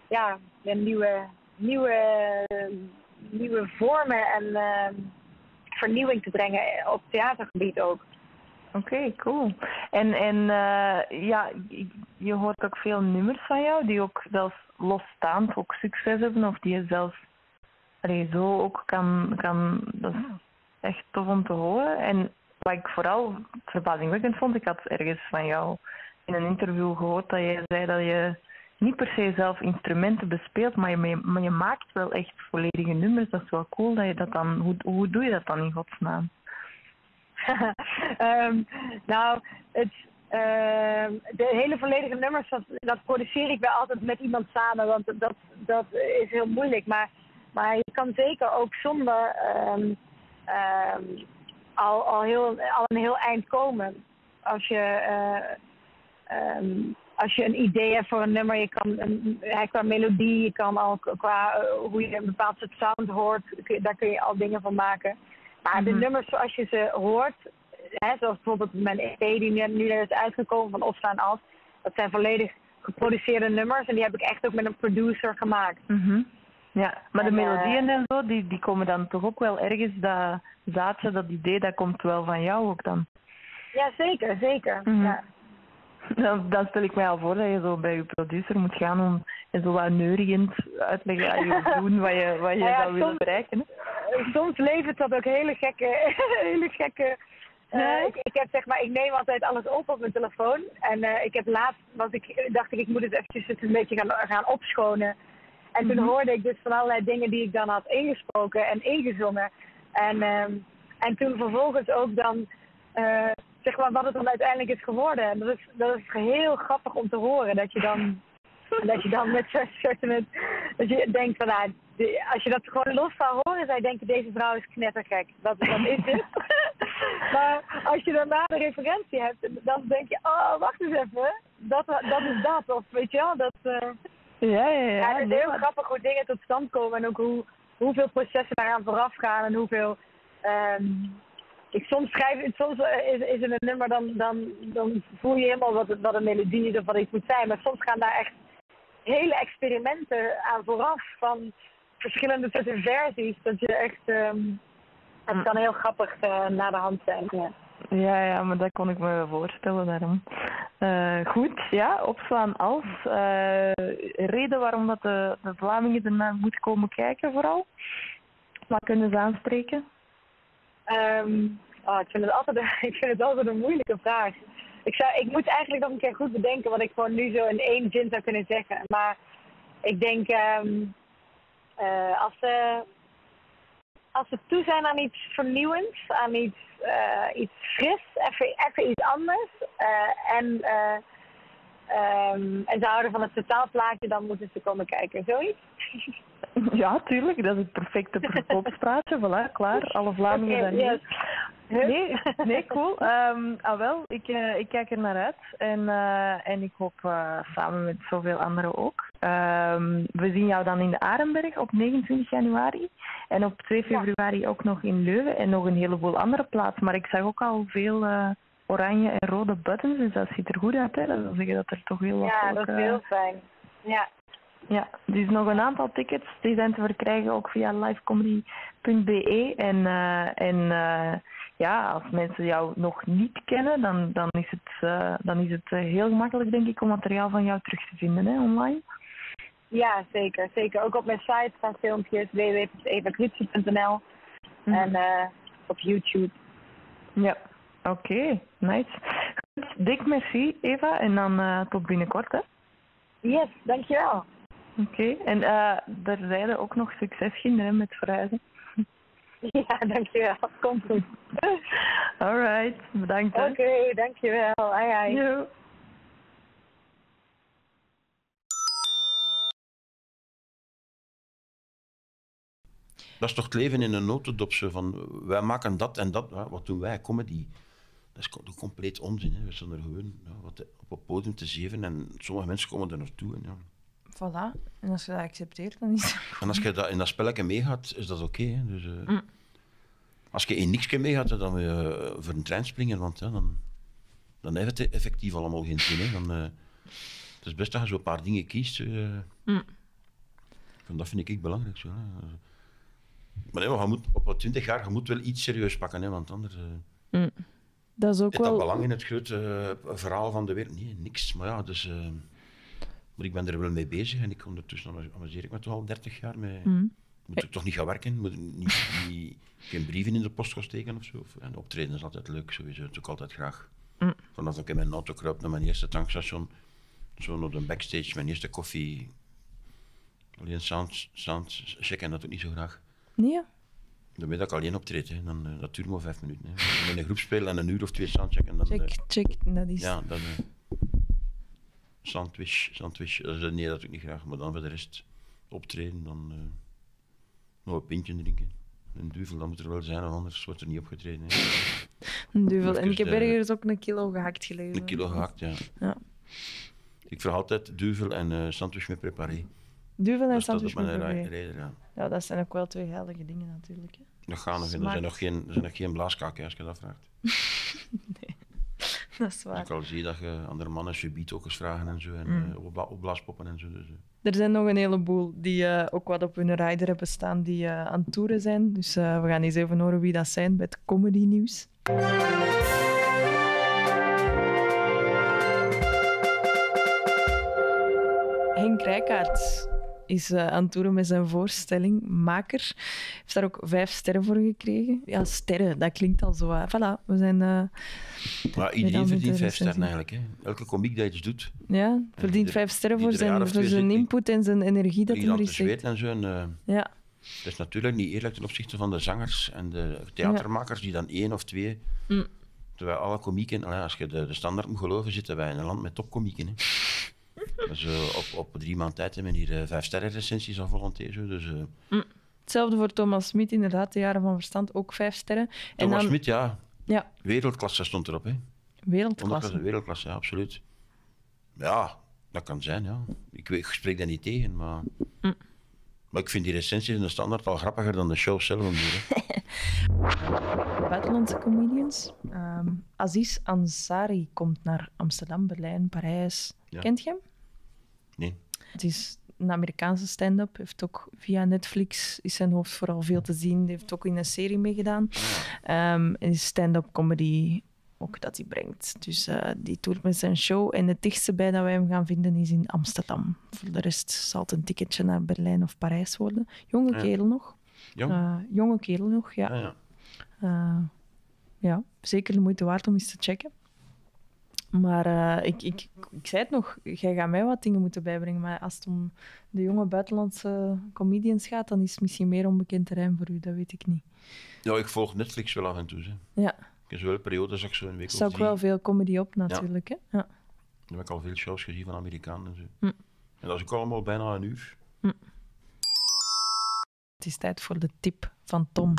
nieuwe vormen en vernieuwing te brengen op theatergebied ook. Oké, cool. En je hoort ook veel nummers van jou die ook zelfs losstaand ook succes hebben of die je zelfs zo ook kan, dat is echt tof om te horen. En wat ik vooral verbazingwekkend vond, ik had ergens van jou in een interview gehoord dat je zei dat je niet per se zelf instrumenten bespeelt, maar je maakt wel echt volledige nummers. Dat is wel cool dat je dat dan... Hoe doe je dat dan in godsnaam? De hele volledige nummers, dat produceer ik wel altijd met iemand samen, want dat is heel moeilijk. Maar je kan zeker ook zonder al een heel eind komen. Als je een idee hebt voor een nummer, je kan qua melodie, je kan al qua hoe je een bepaald soort sound hoort, daar kun je al dingen van maken. Maar de nummers zoals je ze hoort, zoals bijvoorbeeld mijn EP die nu is uitgekomen van Opstaan Als, dat zijn volledig geproduceerde nummers en die heb ik echt ook met een producer gemaakt. Ja, maar de melodieën en zo, die komen dan toch ook wel ergens, dat zaadje, dat idee, dat komt wel van jou ook dan? Ja, zeker. Ja. Dan stel ik mij al voor dat je zo bij je producer moet gaan om zo wat neuriënd uitleggen aan je doen wat je zou willen bereiken. Soms levert dat ook hele gekke ik heb zeg maar, ik neem altijd alles op mijn telefoon. En ik heb laatst, dacht ik moet het eventjes een beetje gaan opschonen. En toen hoorde ik dus van allerlei dingen die ik dan had ingesproken en ingezongen. En toen vervolgens ook dan, zeg maar, wat het dan uiteindelijk is geworden. En dat is heel grappig om te horen. Dat je dan met zo'n soort, dat je denkt van, nou, als je dat gewoon los zou horen, zou je denken, deze vrouw is knettergek. Dat is het. Maar als je daarna de referentie hebt, dan denk je, oh, wacht eens even. Dat is dat. Of weet je wel, dat... Ja, het is heel grappig hoe dingen tot stand komen en ook hoeveel processen daaraan vooraf gaan en hoeveel... soms is in een nummer, dan voel je helemaal wat een melodie is of wat iets moet zijn. Maar soms gaan daar echt hele experimenten aan vooraf van verschillende soorten versies. Dat je echt... het kan heel grappig naar de hand zijn. Ja, maar dat kon ik me voorstellen daarom. Goed, ja, Opslaan Als. Reden waarom dat de Vlamingen ernaar moeten komen kijken vooral? Wat kunnen ze aanspreken? Ik vind het altijd een moeilijke vraag. Ik moet eigenlijk nog een keer goed bedenken wat ik gewoon nu zo in één zin zou kunnen zeggen. Maar ik denk als ze toe zijn aan iets vernieuwends, aan iets fris, even iets anders. En ze houden van het totaalplaatje, dan moeten ze komen kijken. Zoiets? Ja, tuurlijk. Dat is het perfecte verkoopspraatje. Voilà, klaar. Alle Vlamingen dan niet. Nee, cool. Ik kijk er naar uit. En ik hoop samen met zoveel anderen ook. We zien jou dan in de Arenberg op 29 januari. En op 2 februari ook nog in Leuven. En nog een heleboel andere plaatsen. Maar ik zag ook al veel oranje en rode buttons. Dus dat ziet er goed uit. Hè? Dat wil zeggen dat er toch heel wat volk... Ja, dat is heel fijn. Ja, er is nog een aantal tickets. Die zijn te verkrijgen ook via livecomedy.be. Als mensen jou nog niet kennen, dan is het heel gemakkelijk, denk ik, om materiaal van jou terug te vinden, hè, online. Ja, zeker. Zeker. Ook op mijn site staan filmpjes, www.evacrutie.nl en op YouTube. Ja, oké. Nice. Goed, dik merci, Eva. En dan tot binnenkort, hè. Yes, dankjewel. Oké. En daar zeiden ook nog succes, kinderen, met verhuizen. Ja, dankjewel. Komt goed. Alright, bedankt. Oké, dankjewel. Hoi. Yo. Dat is toch het leven in een notendop, zo van wij maken dat en dat. Wat doen wij? Comedy. Dat is compleet onzin. Hè. We staan er gewoon op het podium te zeven en sommige mensen komen er naartoe. En, ja. Voilà. En als je dat accepteert, dan is het goed. En als je in dat spelletje meegaat, is dat oké. Dus, als je in niks meegaat, dan moet je voor een trein springen, want dan heeft het effectief allemaal geen zin. Hè. Het is best dat je zo'n paar dingen kiest. Dat vind ik belangrijk. Zo, hè. Maar nee, op 20 jaar, je moet wel iets serieus pakken, hè, want anders... Dat is ook heeft wel... dat belang in het grote verhaal van de wereld? Nee, niks. Maar ja, dus... maar ik ben er wel mee bezig en ondertussen amuseer ik me toch al 30 jaar mee. Moet ik toch niet gaan werken? Moet ik geen brieven in de post gaan steken of zo? En optreden is altijd leuk, sowieso. Dat doe ik altijd graag. Vanaf dat ik in mijn auto kruip naar mijn eerste tankstation, zo naar de backstage, mijn eerste koffie. Alleen sound checken, dat doe ik niet zo graag. Nee? Dan weet ik alleen optreed, hè. Dan, dat duurt maar 5 minuten. Hè. In een groep spelen en 1 uur of 2 soundchecken. Dan, Check, dat is... Ja, dan... sandwich. Nee, dat doe ik niet graag. Maar dan voor de rest optreden, dan nog een pintje drinken. Een duvel, dat moet er wel zijn, anders wordt er niet opgetreden. Hè. Een duvel. En ik heb ergens ook 1 kilo gehakt gelezen. 1 kilo gehakt, ja. Ik vraag altijd duvel en sandwich met preparé. Duvel en Dat sandwich staat met op mijn preparé. rijder, ja. Ja, dat zijn ook wel 2 heilige dingen natuurlijk. Hè. Dat gaan nog. Er zijn nog geen blaaskaken als je dat vraagt. Nee, dat is waar. Als ik al zie dat je andere mannen subiet ook eens vragen en zo. En opblaaspoppen en zo. Dus, Er zijn nog een heleboel die ook wat op hun rider hebben staan die aan het toeren zijn. Dus we gaan eens even horen wie dat zijn bij het comedy nieuws. Henk Rijkaard is aan het toeren met zijn voorstelling. Maker. Heeft daar ook 5 sterren voor gekregen. Ja, sterren, dat klinkt al zo. Voilà, we zijn... maar iedereen verdient 5 sterren eigenlijk. Hè. Elke komiek die iets doet. Ja, verdient 5 sterren voor die er jaar of twee zijn zit, input en zijn energie dat hij Iedereen erin te zweet steekt. en zo. En, Ja. dat is natuurlijk niet eerlijk ten opzichte van de zangers en de theatermakers die dan 1 of 2... Terwijl alle komieken, als je de standaard moet geloven, zitten wij in een land met topkomieken. Hè. Dus op 3 maanden tijd hebben we hier 5 sterren recensies aan volonté. Zo. Dus, Hetzelfde voor Thomas Smit, inderdaad, de Jaren van Verstand, ook 5 sterren. Thomas Smit, ja. Ja. Wereldklasse stond erop. Hè. Wereldklasse. Wereldklasse, ja, absoluut. Ja, dat kan zijn, ja. Ik spreek daar niet tegen, maar... Maar ik vind die recensies in de standaard al grappiger dan de show zelf. Buitenlandse comedians. Aziz Ansari komt naar Amsterdam, Berlijn, Parijs. Ja. Kent je hem? Nee. Het is een Amerikaanse stand-up. Heeft ook via Netflix is zijn hoofd vooral veel te zien. Hij heeft ook in een serie meegedaan. En is stand-up comedy ook dat hij brengt. Dus die toert met zijn show. En het dichtste bij dat wij hem gaan vinden is in Amsterdam. Voor de rest zal het een ticketje naar Berlijn of Parijs worden. Jonge kerel nog. Jonge kerel nog, ja. Ja, zeker de moeite waard om eens te checken. Maar ik zei het nog, jij gaat mij wat dingen moeten bijbrengen, maar als het om de jonge buitenlandse comedians gaat, dan is het misschien meer onbekend terrein voor u, dat weet ik niet. Ja, ik volg Netflix wel af en toe. Hè. Ja. Ik heb wel periodes dat ik zo een week Er staat ook wel veel comedy op, natuurlijk. Hè? Ja. Dan heb ik al veel shows gezien van Amerikanen en zo. En dat is ook allemaal bijna 1 uur. Het is tijd voor de tip van Tom.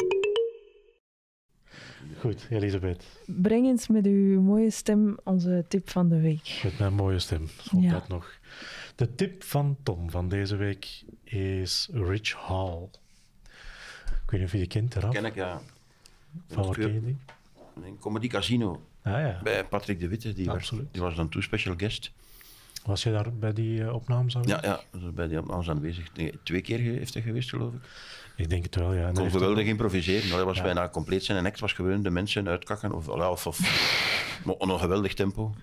Goed, Elisabeth. Breng eens met uw mooie stem onze tip van de week. Met mijn mooie stem, vond dat nog. De tip van Tom van deze week is Rich Hall. Ik weet niet of je die kent, Raf? Ken ik, ja. Van wat ken je die? Een Comedy Casino. Ja. Bij Patrick de Witte, die was dan toen special guest. Was je daar bij die opnames aanwezig? Ja, bij die opnames aanwezig. 2 keer heeft hij geweest, geloof ik. Ik denk het wel, ja. Kon geweldig improviseren. Dat was bijna compleet zijn act, was gewoon de mensen uitkakken of maar op een geweldig tempo.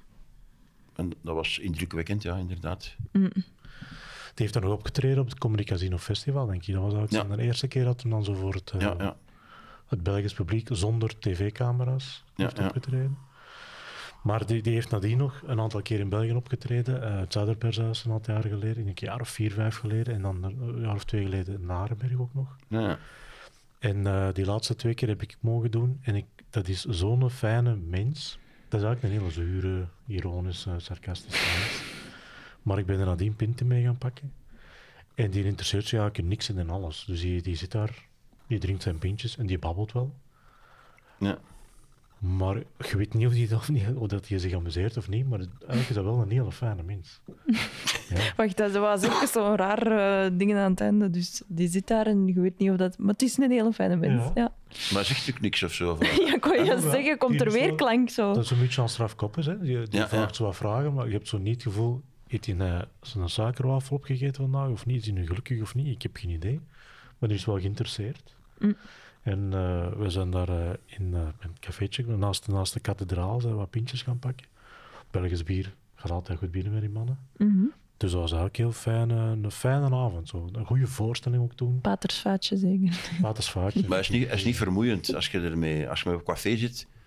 En dat was indrukwekkend, ja, inderdaad. Die heeft dan nog opgetreden op het Comedy Casino Festival, denk ik. Dat was eigenlijk de eerste keer dat hij dan zo voor het Belgisch publiek zonder tv-camera's heeft opgetreden. Maar die heeft nadien nog een aantal keer in België opgetreden. Het Zuiderpershuis een aantal jaar geleden, ik denk een jaar of 4, 5 geleden. En dan een jaar of 2 geleden in Narenberg ook nog. Ja. En die laatste 2 keer heb ik mogen doen. En dat is zo'n fijne mens. Dat is eigenlijk een hele zure, ironische, sarcastische mens. Maar ik ben er nadien pinten mee gaan pakken. En die interesseert zich eigenlijk in niks en in alles. Dus die zit daar, die drinkt zijn pintjes en die babbelt wel. Ja. Maar je weet niet of dat hij zich amuseert of niet, maar eigenlijk is dat wel een hele fijne mens. Ja. Wacht, dat was ook zo'n raar ding aan het einde. Dus die zit daar en je weet niet of dat... Maar het is een hele fijne mens. Ja. Maar zegt natuurlijk niks of zo? Ja, kon je zeggen, komt er weer klank zo. Dat is een beetje aan strafkoppers, hè. Die vraagt zo wat vragen, maar je hebt zo niet het gevoel... Heeft hij een suikerwafel opgegeten vandaag of niet? Is hij nu gelukkig of niet? Ik heb geen idee. Maar hij is wel geïnteresseerd. En we zijn daar in een cafeetje, naast de kathedraal, zijn we wat pintjes gaan pakken. Belgisch bier gaat altijd goed binnen met die mannen. Dus dat was eigenlijk heel een fijne avond. Zo. Een goede voorstelling ook toen. Patersvaatje zeker. Patersvaatje. Maar het is niet vermoeiend als je op café zit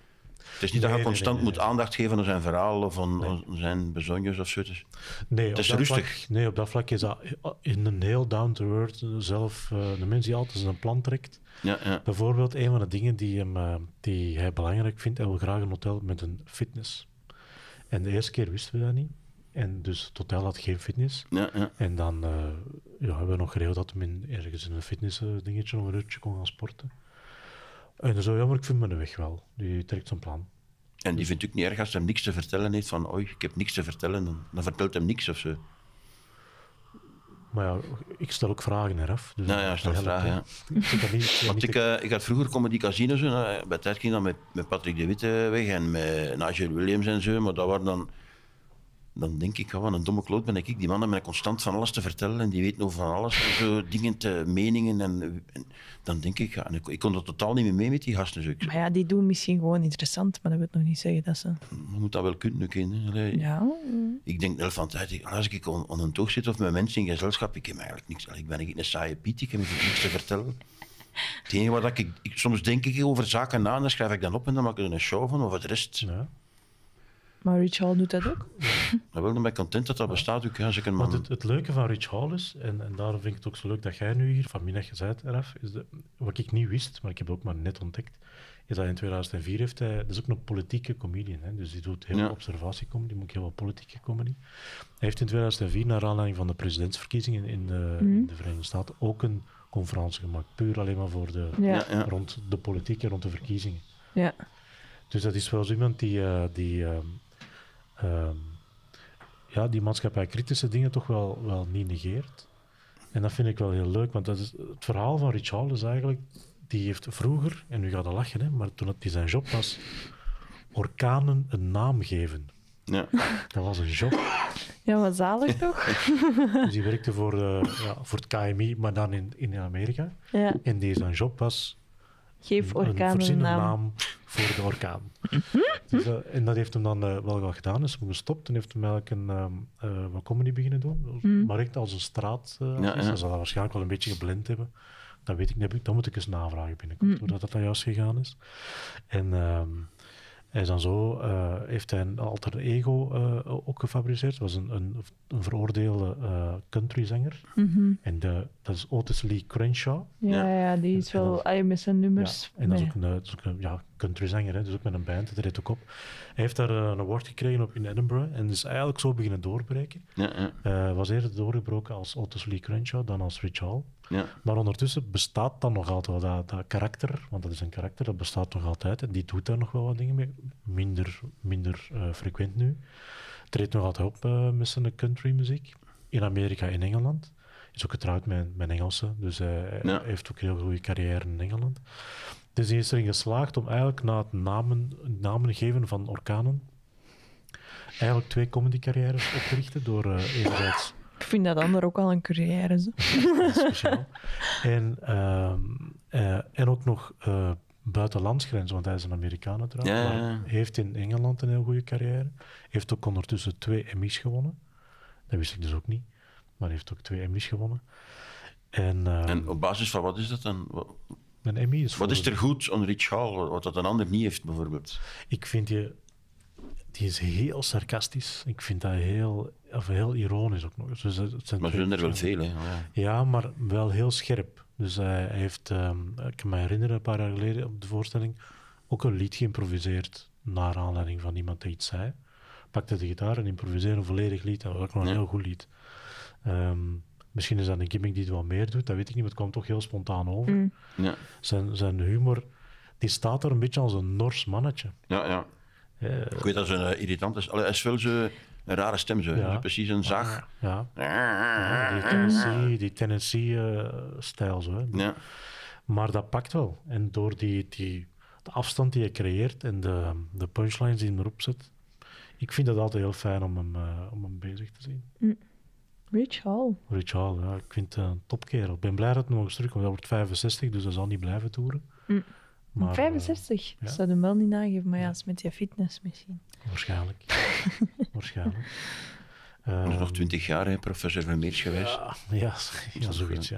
Het is niet dat je constant moet aandacht geven aan zijn verhaal of aan zijn bezonjes of zo. Nee, het is rustig. Op dat vlak is dat in een heel down-to-earth zelf de mens die altijd zijn plan trekt. Ja. Bijvoorbeeld, een van de dingen die hij belangrijk vindt, hij wil graag een hotel met een fitness. En de eerste keer wisten we dat niet. En dus het hotel had geen fitness. Ja. En dan hebben we nog geregeld dat hij ergens in een fitness dingetje nog een uurtje kon gaan sporten. En dan zo, ja, maar ik vind mijn weg wel. Die trekt zijn plan. En die vindt ook niet erg als hij hem niks te vertellen heeft van ik heb niks te vertellen, dan vertelt hem niks of zo. Maar ja, ik stel ook vragen eraf. Dus stel vragen, ja. Ik had vroeger Comedy Casino, bij tijd ging dat met Patrick de Witte weg en met Nigel Williams en zo, maar dat waren dan denk ik, wat een domme kloot ben ik. Die man heeft mij constant van alles te vertellen en die weet nog van alles. En zo dingen, meningen. En dan denk ik, en ik kon er totaal niet meer mee met die gasten. Zo. Maar ja, die doen misschien gewoon interessant, maar dat wil nog niet zeggen dat ze... Je moet dat wel kunnen. Ja. Ik denk wel van tijd, als ik aan een toog zit of met mensen in gezelschap, ik heb eigenlijk niks. Ik ben een saaie Piet, ik heb niks te vertellen. Het enige wat ik soms denk ik over zaken na en dan schrijf ik dan op en dan maak ik er een show van, of het rest... Ja. Maar Rich Hall doet dat ook. Dan ben ik content dat dat bestaat ook. Als ik een man... Want het leuke van Rich Hall is, en daarom vind ik het ook zo leuk dat jij nu hier vanmiddag gezegd eraf, is wat ik niet wist, maar ik heb het ook maar net ontdekt, is dat in 2004 heeft hij... Dat is ook een politieke comedian, hè, dus die doet heel veel observatiecomedy, maar ook heel veel politieke comedy. Hij heeft in 2004, naar aanleiding van de presidentsverkiezingen in de Verenigde Staten, ook een conferentie gemaakt. Puur alleen maar voor rond de politiek en rond de verkiezingen. Ja. Dus dat is wel zo iemand die maatschappij-kritische dingen toch wel niet negeert. En dat vind ik wel heel leuk, want dat is, het verhaal van Rich Hall is eigenlijk... Die heeft vroeger, en nu gaat hij lachen, hè, maar toen hij zijn job was, orkanen een naam geven. Ja. Dat was een job. Ja, wat zalig toch? Dus die werkte voor het KMI, maar dan in Amerika. Ja. En zijn job was... Geef orkanen een verzinnen naam. naam voor de orkaan. Dus, en dat heeft hem dan wel gedaan. Is hem gestopt en heeft hem eigenlijk wat comedy beginnen doen. Maar echt als een straat. Hij zal dat waarschijnlijk wel een beetje geblend hebben. Dat weet ik niet. Dat moet ik eens navragen binnenkort, hoe dat juist gegaan is. En hij is dan zo, heeft hij een alter ego ook gefabriceerd. Dat was een veroordeelde countryzanger. En dat is Otis Lee Crenshaw. Ja, die is wel met zijn nummers. Ja, en dat is ook een countryzanger, dus ook met een band, dat reed ook op. Hij heeft daar een award gekregen in Edinburgh en is eigenlijk zo beginnen doorbreken. Was eerder doorgebroken als Otis Lee Crenshaw dan als Rich Hall. Ja. Maar ondertussen bestaat dan nog altijd dat karakter, want dat is een karakter, dat bestaat nog altijd. En die doet daar nog wel wat dingen mee. Minder frequent nu. Treedt nog altijd op met zijn countrymuziek. In Amerika en Engeland. Is ook getrouwd met een Engelse, dus hij heeft ook een heel goede carrière in Engeland. Dus hij is erin geslaagd om eigenlijk na het namen geven van orkanen eigenlijk 2 comedycarrières op te richten door enerzijds... Ik vind dat ander ook al een carrière. Zo. Speciaal. En ook nog buiten landsgrenzen, want hij is een Amerikaan uiteraard. Maar heeft in Engeland een heel goede carrière. Heeft ook ondertussen 2 Emmys gewonnen. Dat wist ik dus ook niet. Maar hij heeft ook 2 Emmys gewonnen. En op basis van wat is dat dan? Een Emmy is wat is er goed aan Rich Hall, wat dat een ander niet heeft, bijvoorbeeld? Ik vind die is heel sarcastisch. Ik vind dat heel ironisch ook nog. Dus maar er zijn er wel veel, hè? Ja, maar wel heel scherp. Dus hij heeft, ik kan me herinneren, een paar jaar geleden op de voorstelling, ook een lied geïmproviseerd naar aanleiding van iemand die iets zei. Pakte de gitaar en improviseerde een volledig lied. Dat was ook nog een heel goed lied. Misschien is dat een gimmick die het wel meer doet, dat weet ik niet, maar het kwam toch heel spontaan over. Ja. Zijn humor, die staat er een beetje als een Nors mannetje. Ja. Ik weet dat zo'n irritant is. Hij is wel zo een rare stem, zo. Ja. Precies een zaag. Die Tennessee-stijl. Zo, ja. Maar dat pakt wel. En door de afstand die je creëert en de punchlines die hij erop zet, ik vind het altijd heel fijn om hem bezig te zien. Rich Hall, ja. Ik vind het een topkerel. Ik ben blij dat hij nog eens terugkomt. Hij wordt 65, dus hij zal niet blijven toeren. Maar, 65? Dat zou hem wel niet nageven, maar ja, is met je fitness misschien. Waarschijnlijk. Dat is nog 20 jaar, hè, professor Vermeers geweest. Ja, zoiets.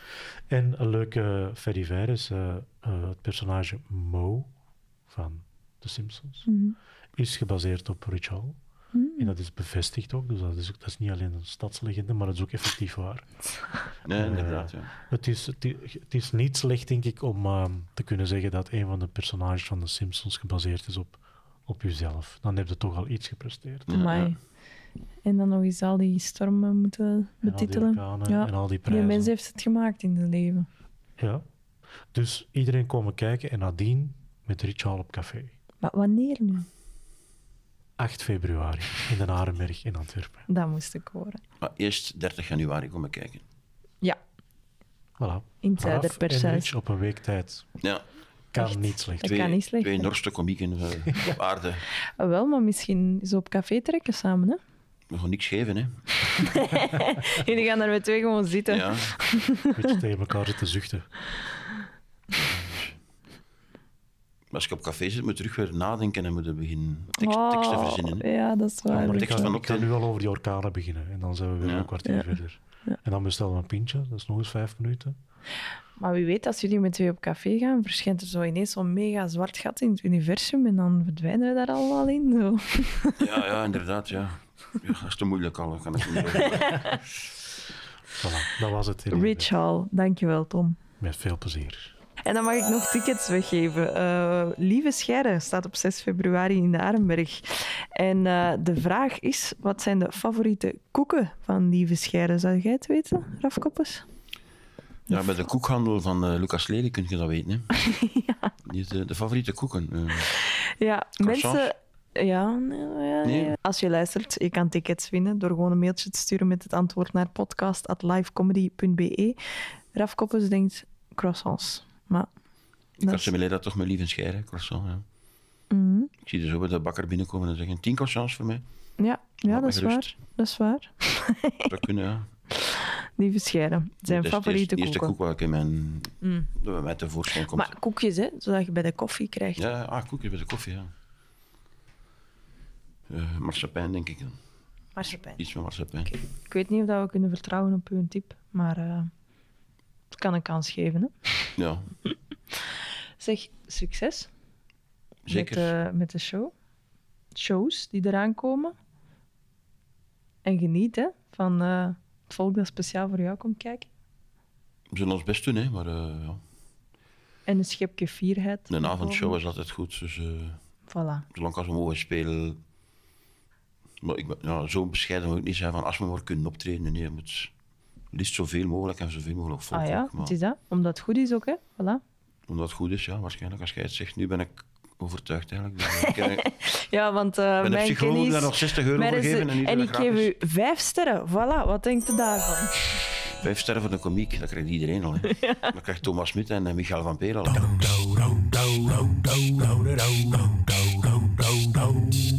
En een leuke fait divers is het personage Mo van The Simpsons, Mhm. is gebaseerd op Rich Hall. En dat is bevestigd ook, dus dat is niet alleen een stadslegende, maar dat is ook effectief waar. Nee, inderdaad. Ja. Het is niet slecht, denk ik, om te kunnen zeggen dat een van de personages van The Simpsons gebaseerd is op jezelf. Dan heb je toch al iets gepresteerd. Amai. En dan nog eens al die stormen moeten betitelen. En al die orkanen en al die prijzen. Die mens heeft het gemaakt in zijn leven. Ja. Dus iedereen komen kijken en nadien met Rich Hall op café. Maar wanneer nu? 8 februari in de Arenberg in Antwerpen. Dat moest ik horen. Maar eerst 30 januari komen kijken. Ja, Voilà. in het Raf en Zuiderpershuis. Rich op een week tijd. Ja, Kan niet slecht. Dat kan niet slecht. twee hè? Norse komieken op aarde. Wel, maar misschien zo op café trekken samen, hè? We gaan niks geven, hè. Jullie gaan daar met twee gewoon zitten. Ja. Een beetje tegen elkaar zitten zuchten. Maar als je op café zit, moet je terug weer nadenken en moet je beginnen Oh, teksten verzinnen. hè. Ja, dat is waar. maar Ik tekst ga, van ik ga op- nu al over die orkanen beginnen. En dan zijn we weer Ja. een kwartier Ja. verder. Ja. En dan bestellen we een pintje. Dat is nog eens 5 minuten. Maar wie weet, als jullie met twee op café gaan, verschijnt er zo ineens zo'n mega zwart gat in het universum en dan verdwijnen we daar allemaal in. Zo. Ja, inderdaad, ja. Ja, dat is te moeilijk al, dat kan ik niet doen. Voilà, dat was het. Rich Hall, dankjewel Tom. Met veel plezier. En dan mag ik nog tickets weggeven. Lieve Scheire staat op 6 februari in de Arenberg. En de vraag is, wat zijn de favoriete koeken van Lieve Scheire? Zou jij het weten, Raf Koppes? Ja, bij de koekhandel van Lucas Lely kun je dat weten. Hè. Ja. Die is de favoriete koeken. Ja, Croissants? mensen... Ja, nee. Nee. Als je luistert, je kan tickets winnen door gewoon een mailtje te sturen met het antwoord naar podcast@livecomedy.be. Raf Koppes denkt croissants. Maar Ik assimileer dat toch met lieve scheire, croissant. Ja. Mhm. Ik zie er zo bij de bakker binnenkomen en zeggen 10 croissants voor mij. Ja, Laat dat is mij waar. gerust. Dat is waar. Dat kunnen, ja. Lieve Scheire, zijn Dat is favoriete de eerste koeken. koek waar ik in mijn, Mm. dat bij mij tevoorschijn komt. Maar koekjes, hè, zodat je bij de koffie krijgt. Ja, koekjes bij de koffie, ja. Marsepein, denk ik dan. Marsepein. Iets met marsepein. Ik weet niet of dat we kunnen vertrouwen op uw tip, maar het kan een kans geven. Hè? Ja, Zeg, succes zeker. met de show. Shows die eraan komen. En geniet hè, van het volk dat speciaal voor jou komt kijken. We zullen ons best doen, hè, maar ja. En een schepje fierheid. Een avondshow is altijd goed, dus Voilà. zolang als we mogen spelen... Maar zo bescheiden moet ik niet zijn van als we maar kunnen optreden. Nee, je moet liefst zoveel mogelijk en zoveel mogelijk volk. Ah ja, ook, maar het is dat. Omdat het goed is ook, hè. Voilà. omdat het goed is, ja, waarschijnlijk. Als jij het zegt, nu ben ik overtuigd eigenlijk. Dus ik Ja, want ben de mijn psycholoog die daar kennis... nog 60 euro voor mijn geven. en ik geef u u 5 sterren. Voilà, wat denkt u daarvan? 5 sterren voor de komiek, dat krijgt iedereen al. Hè. Dan krijgt Thomas Smit en Michael van Peer al.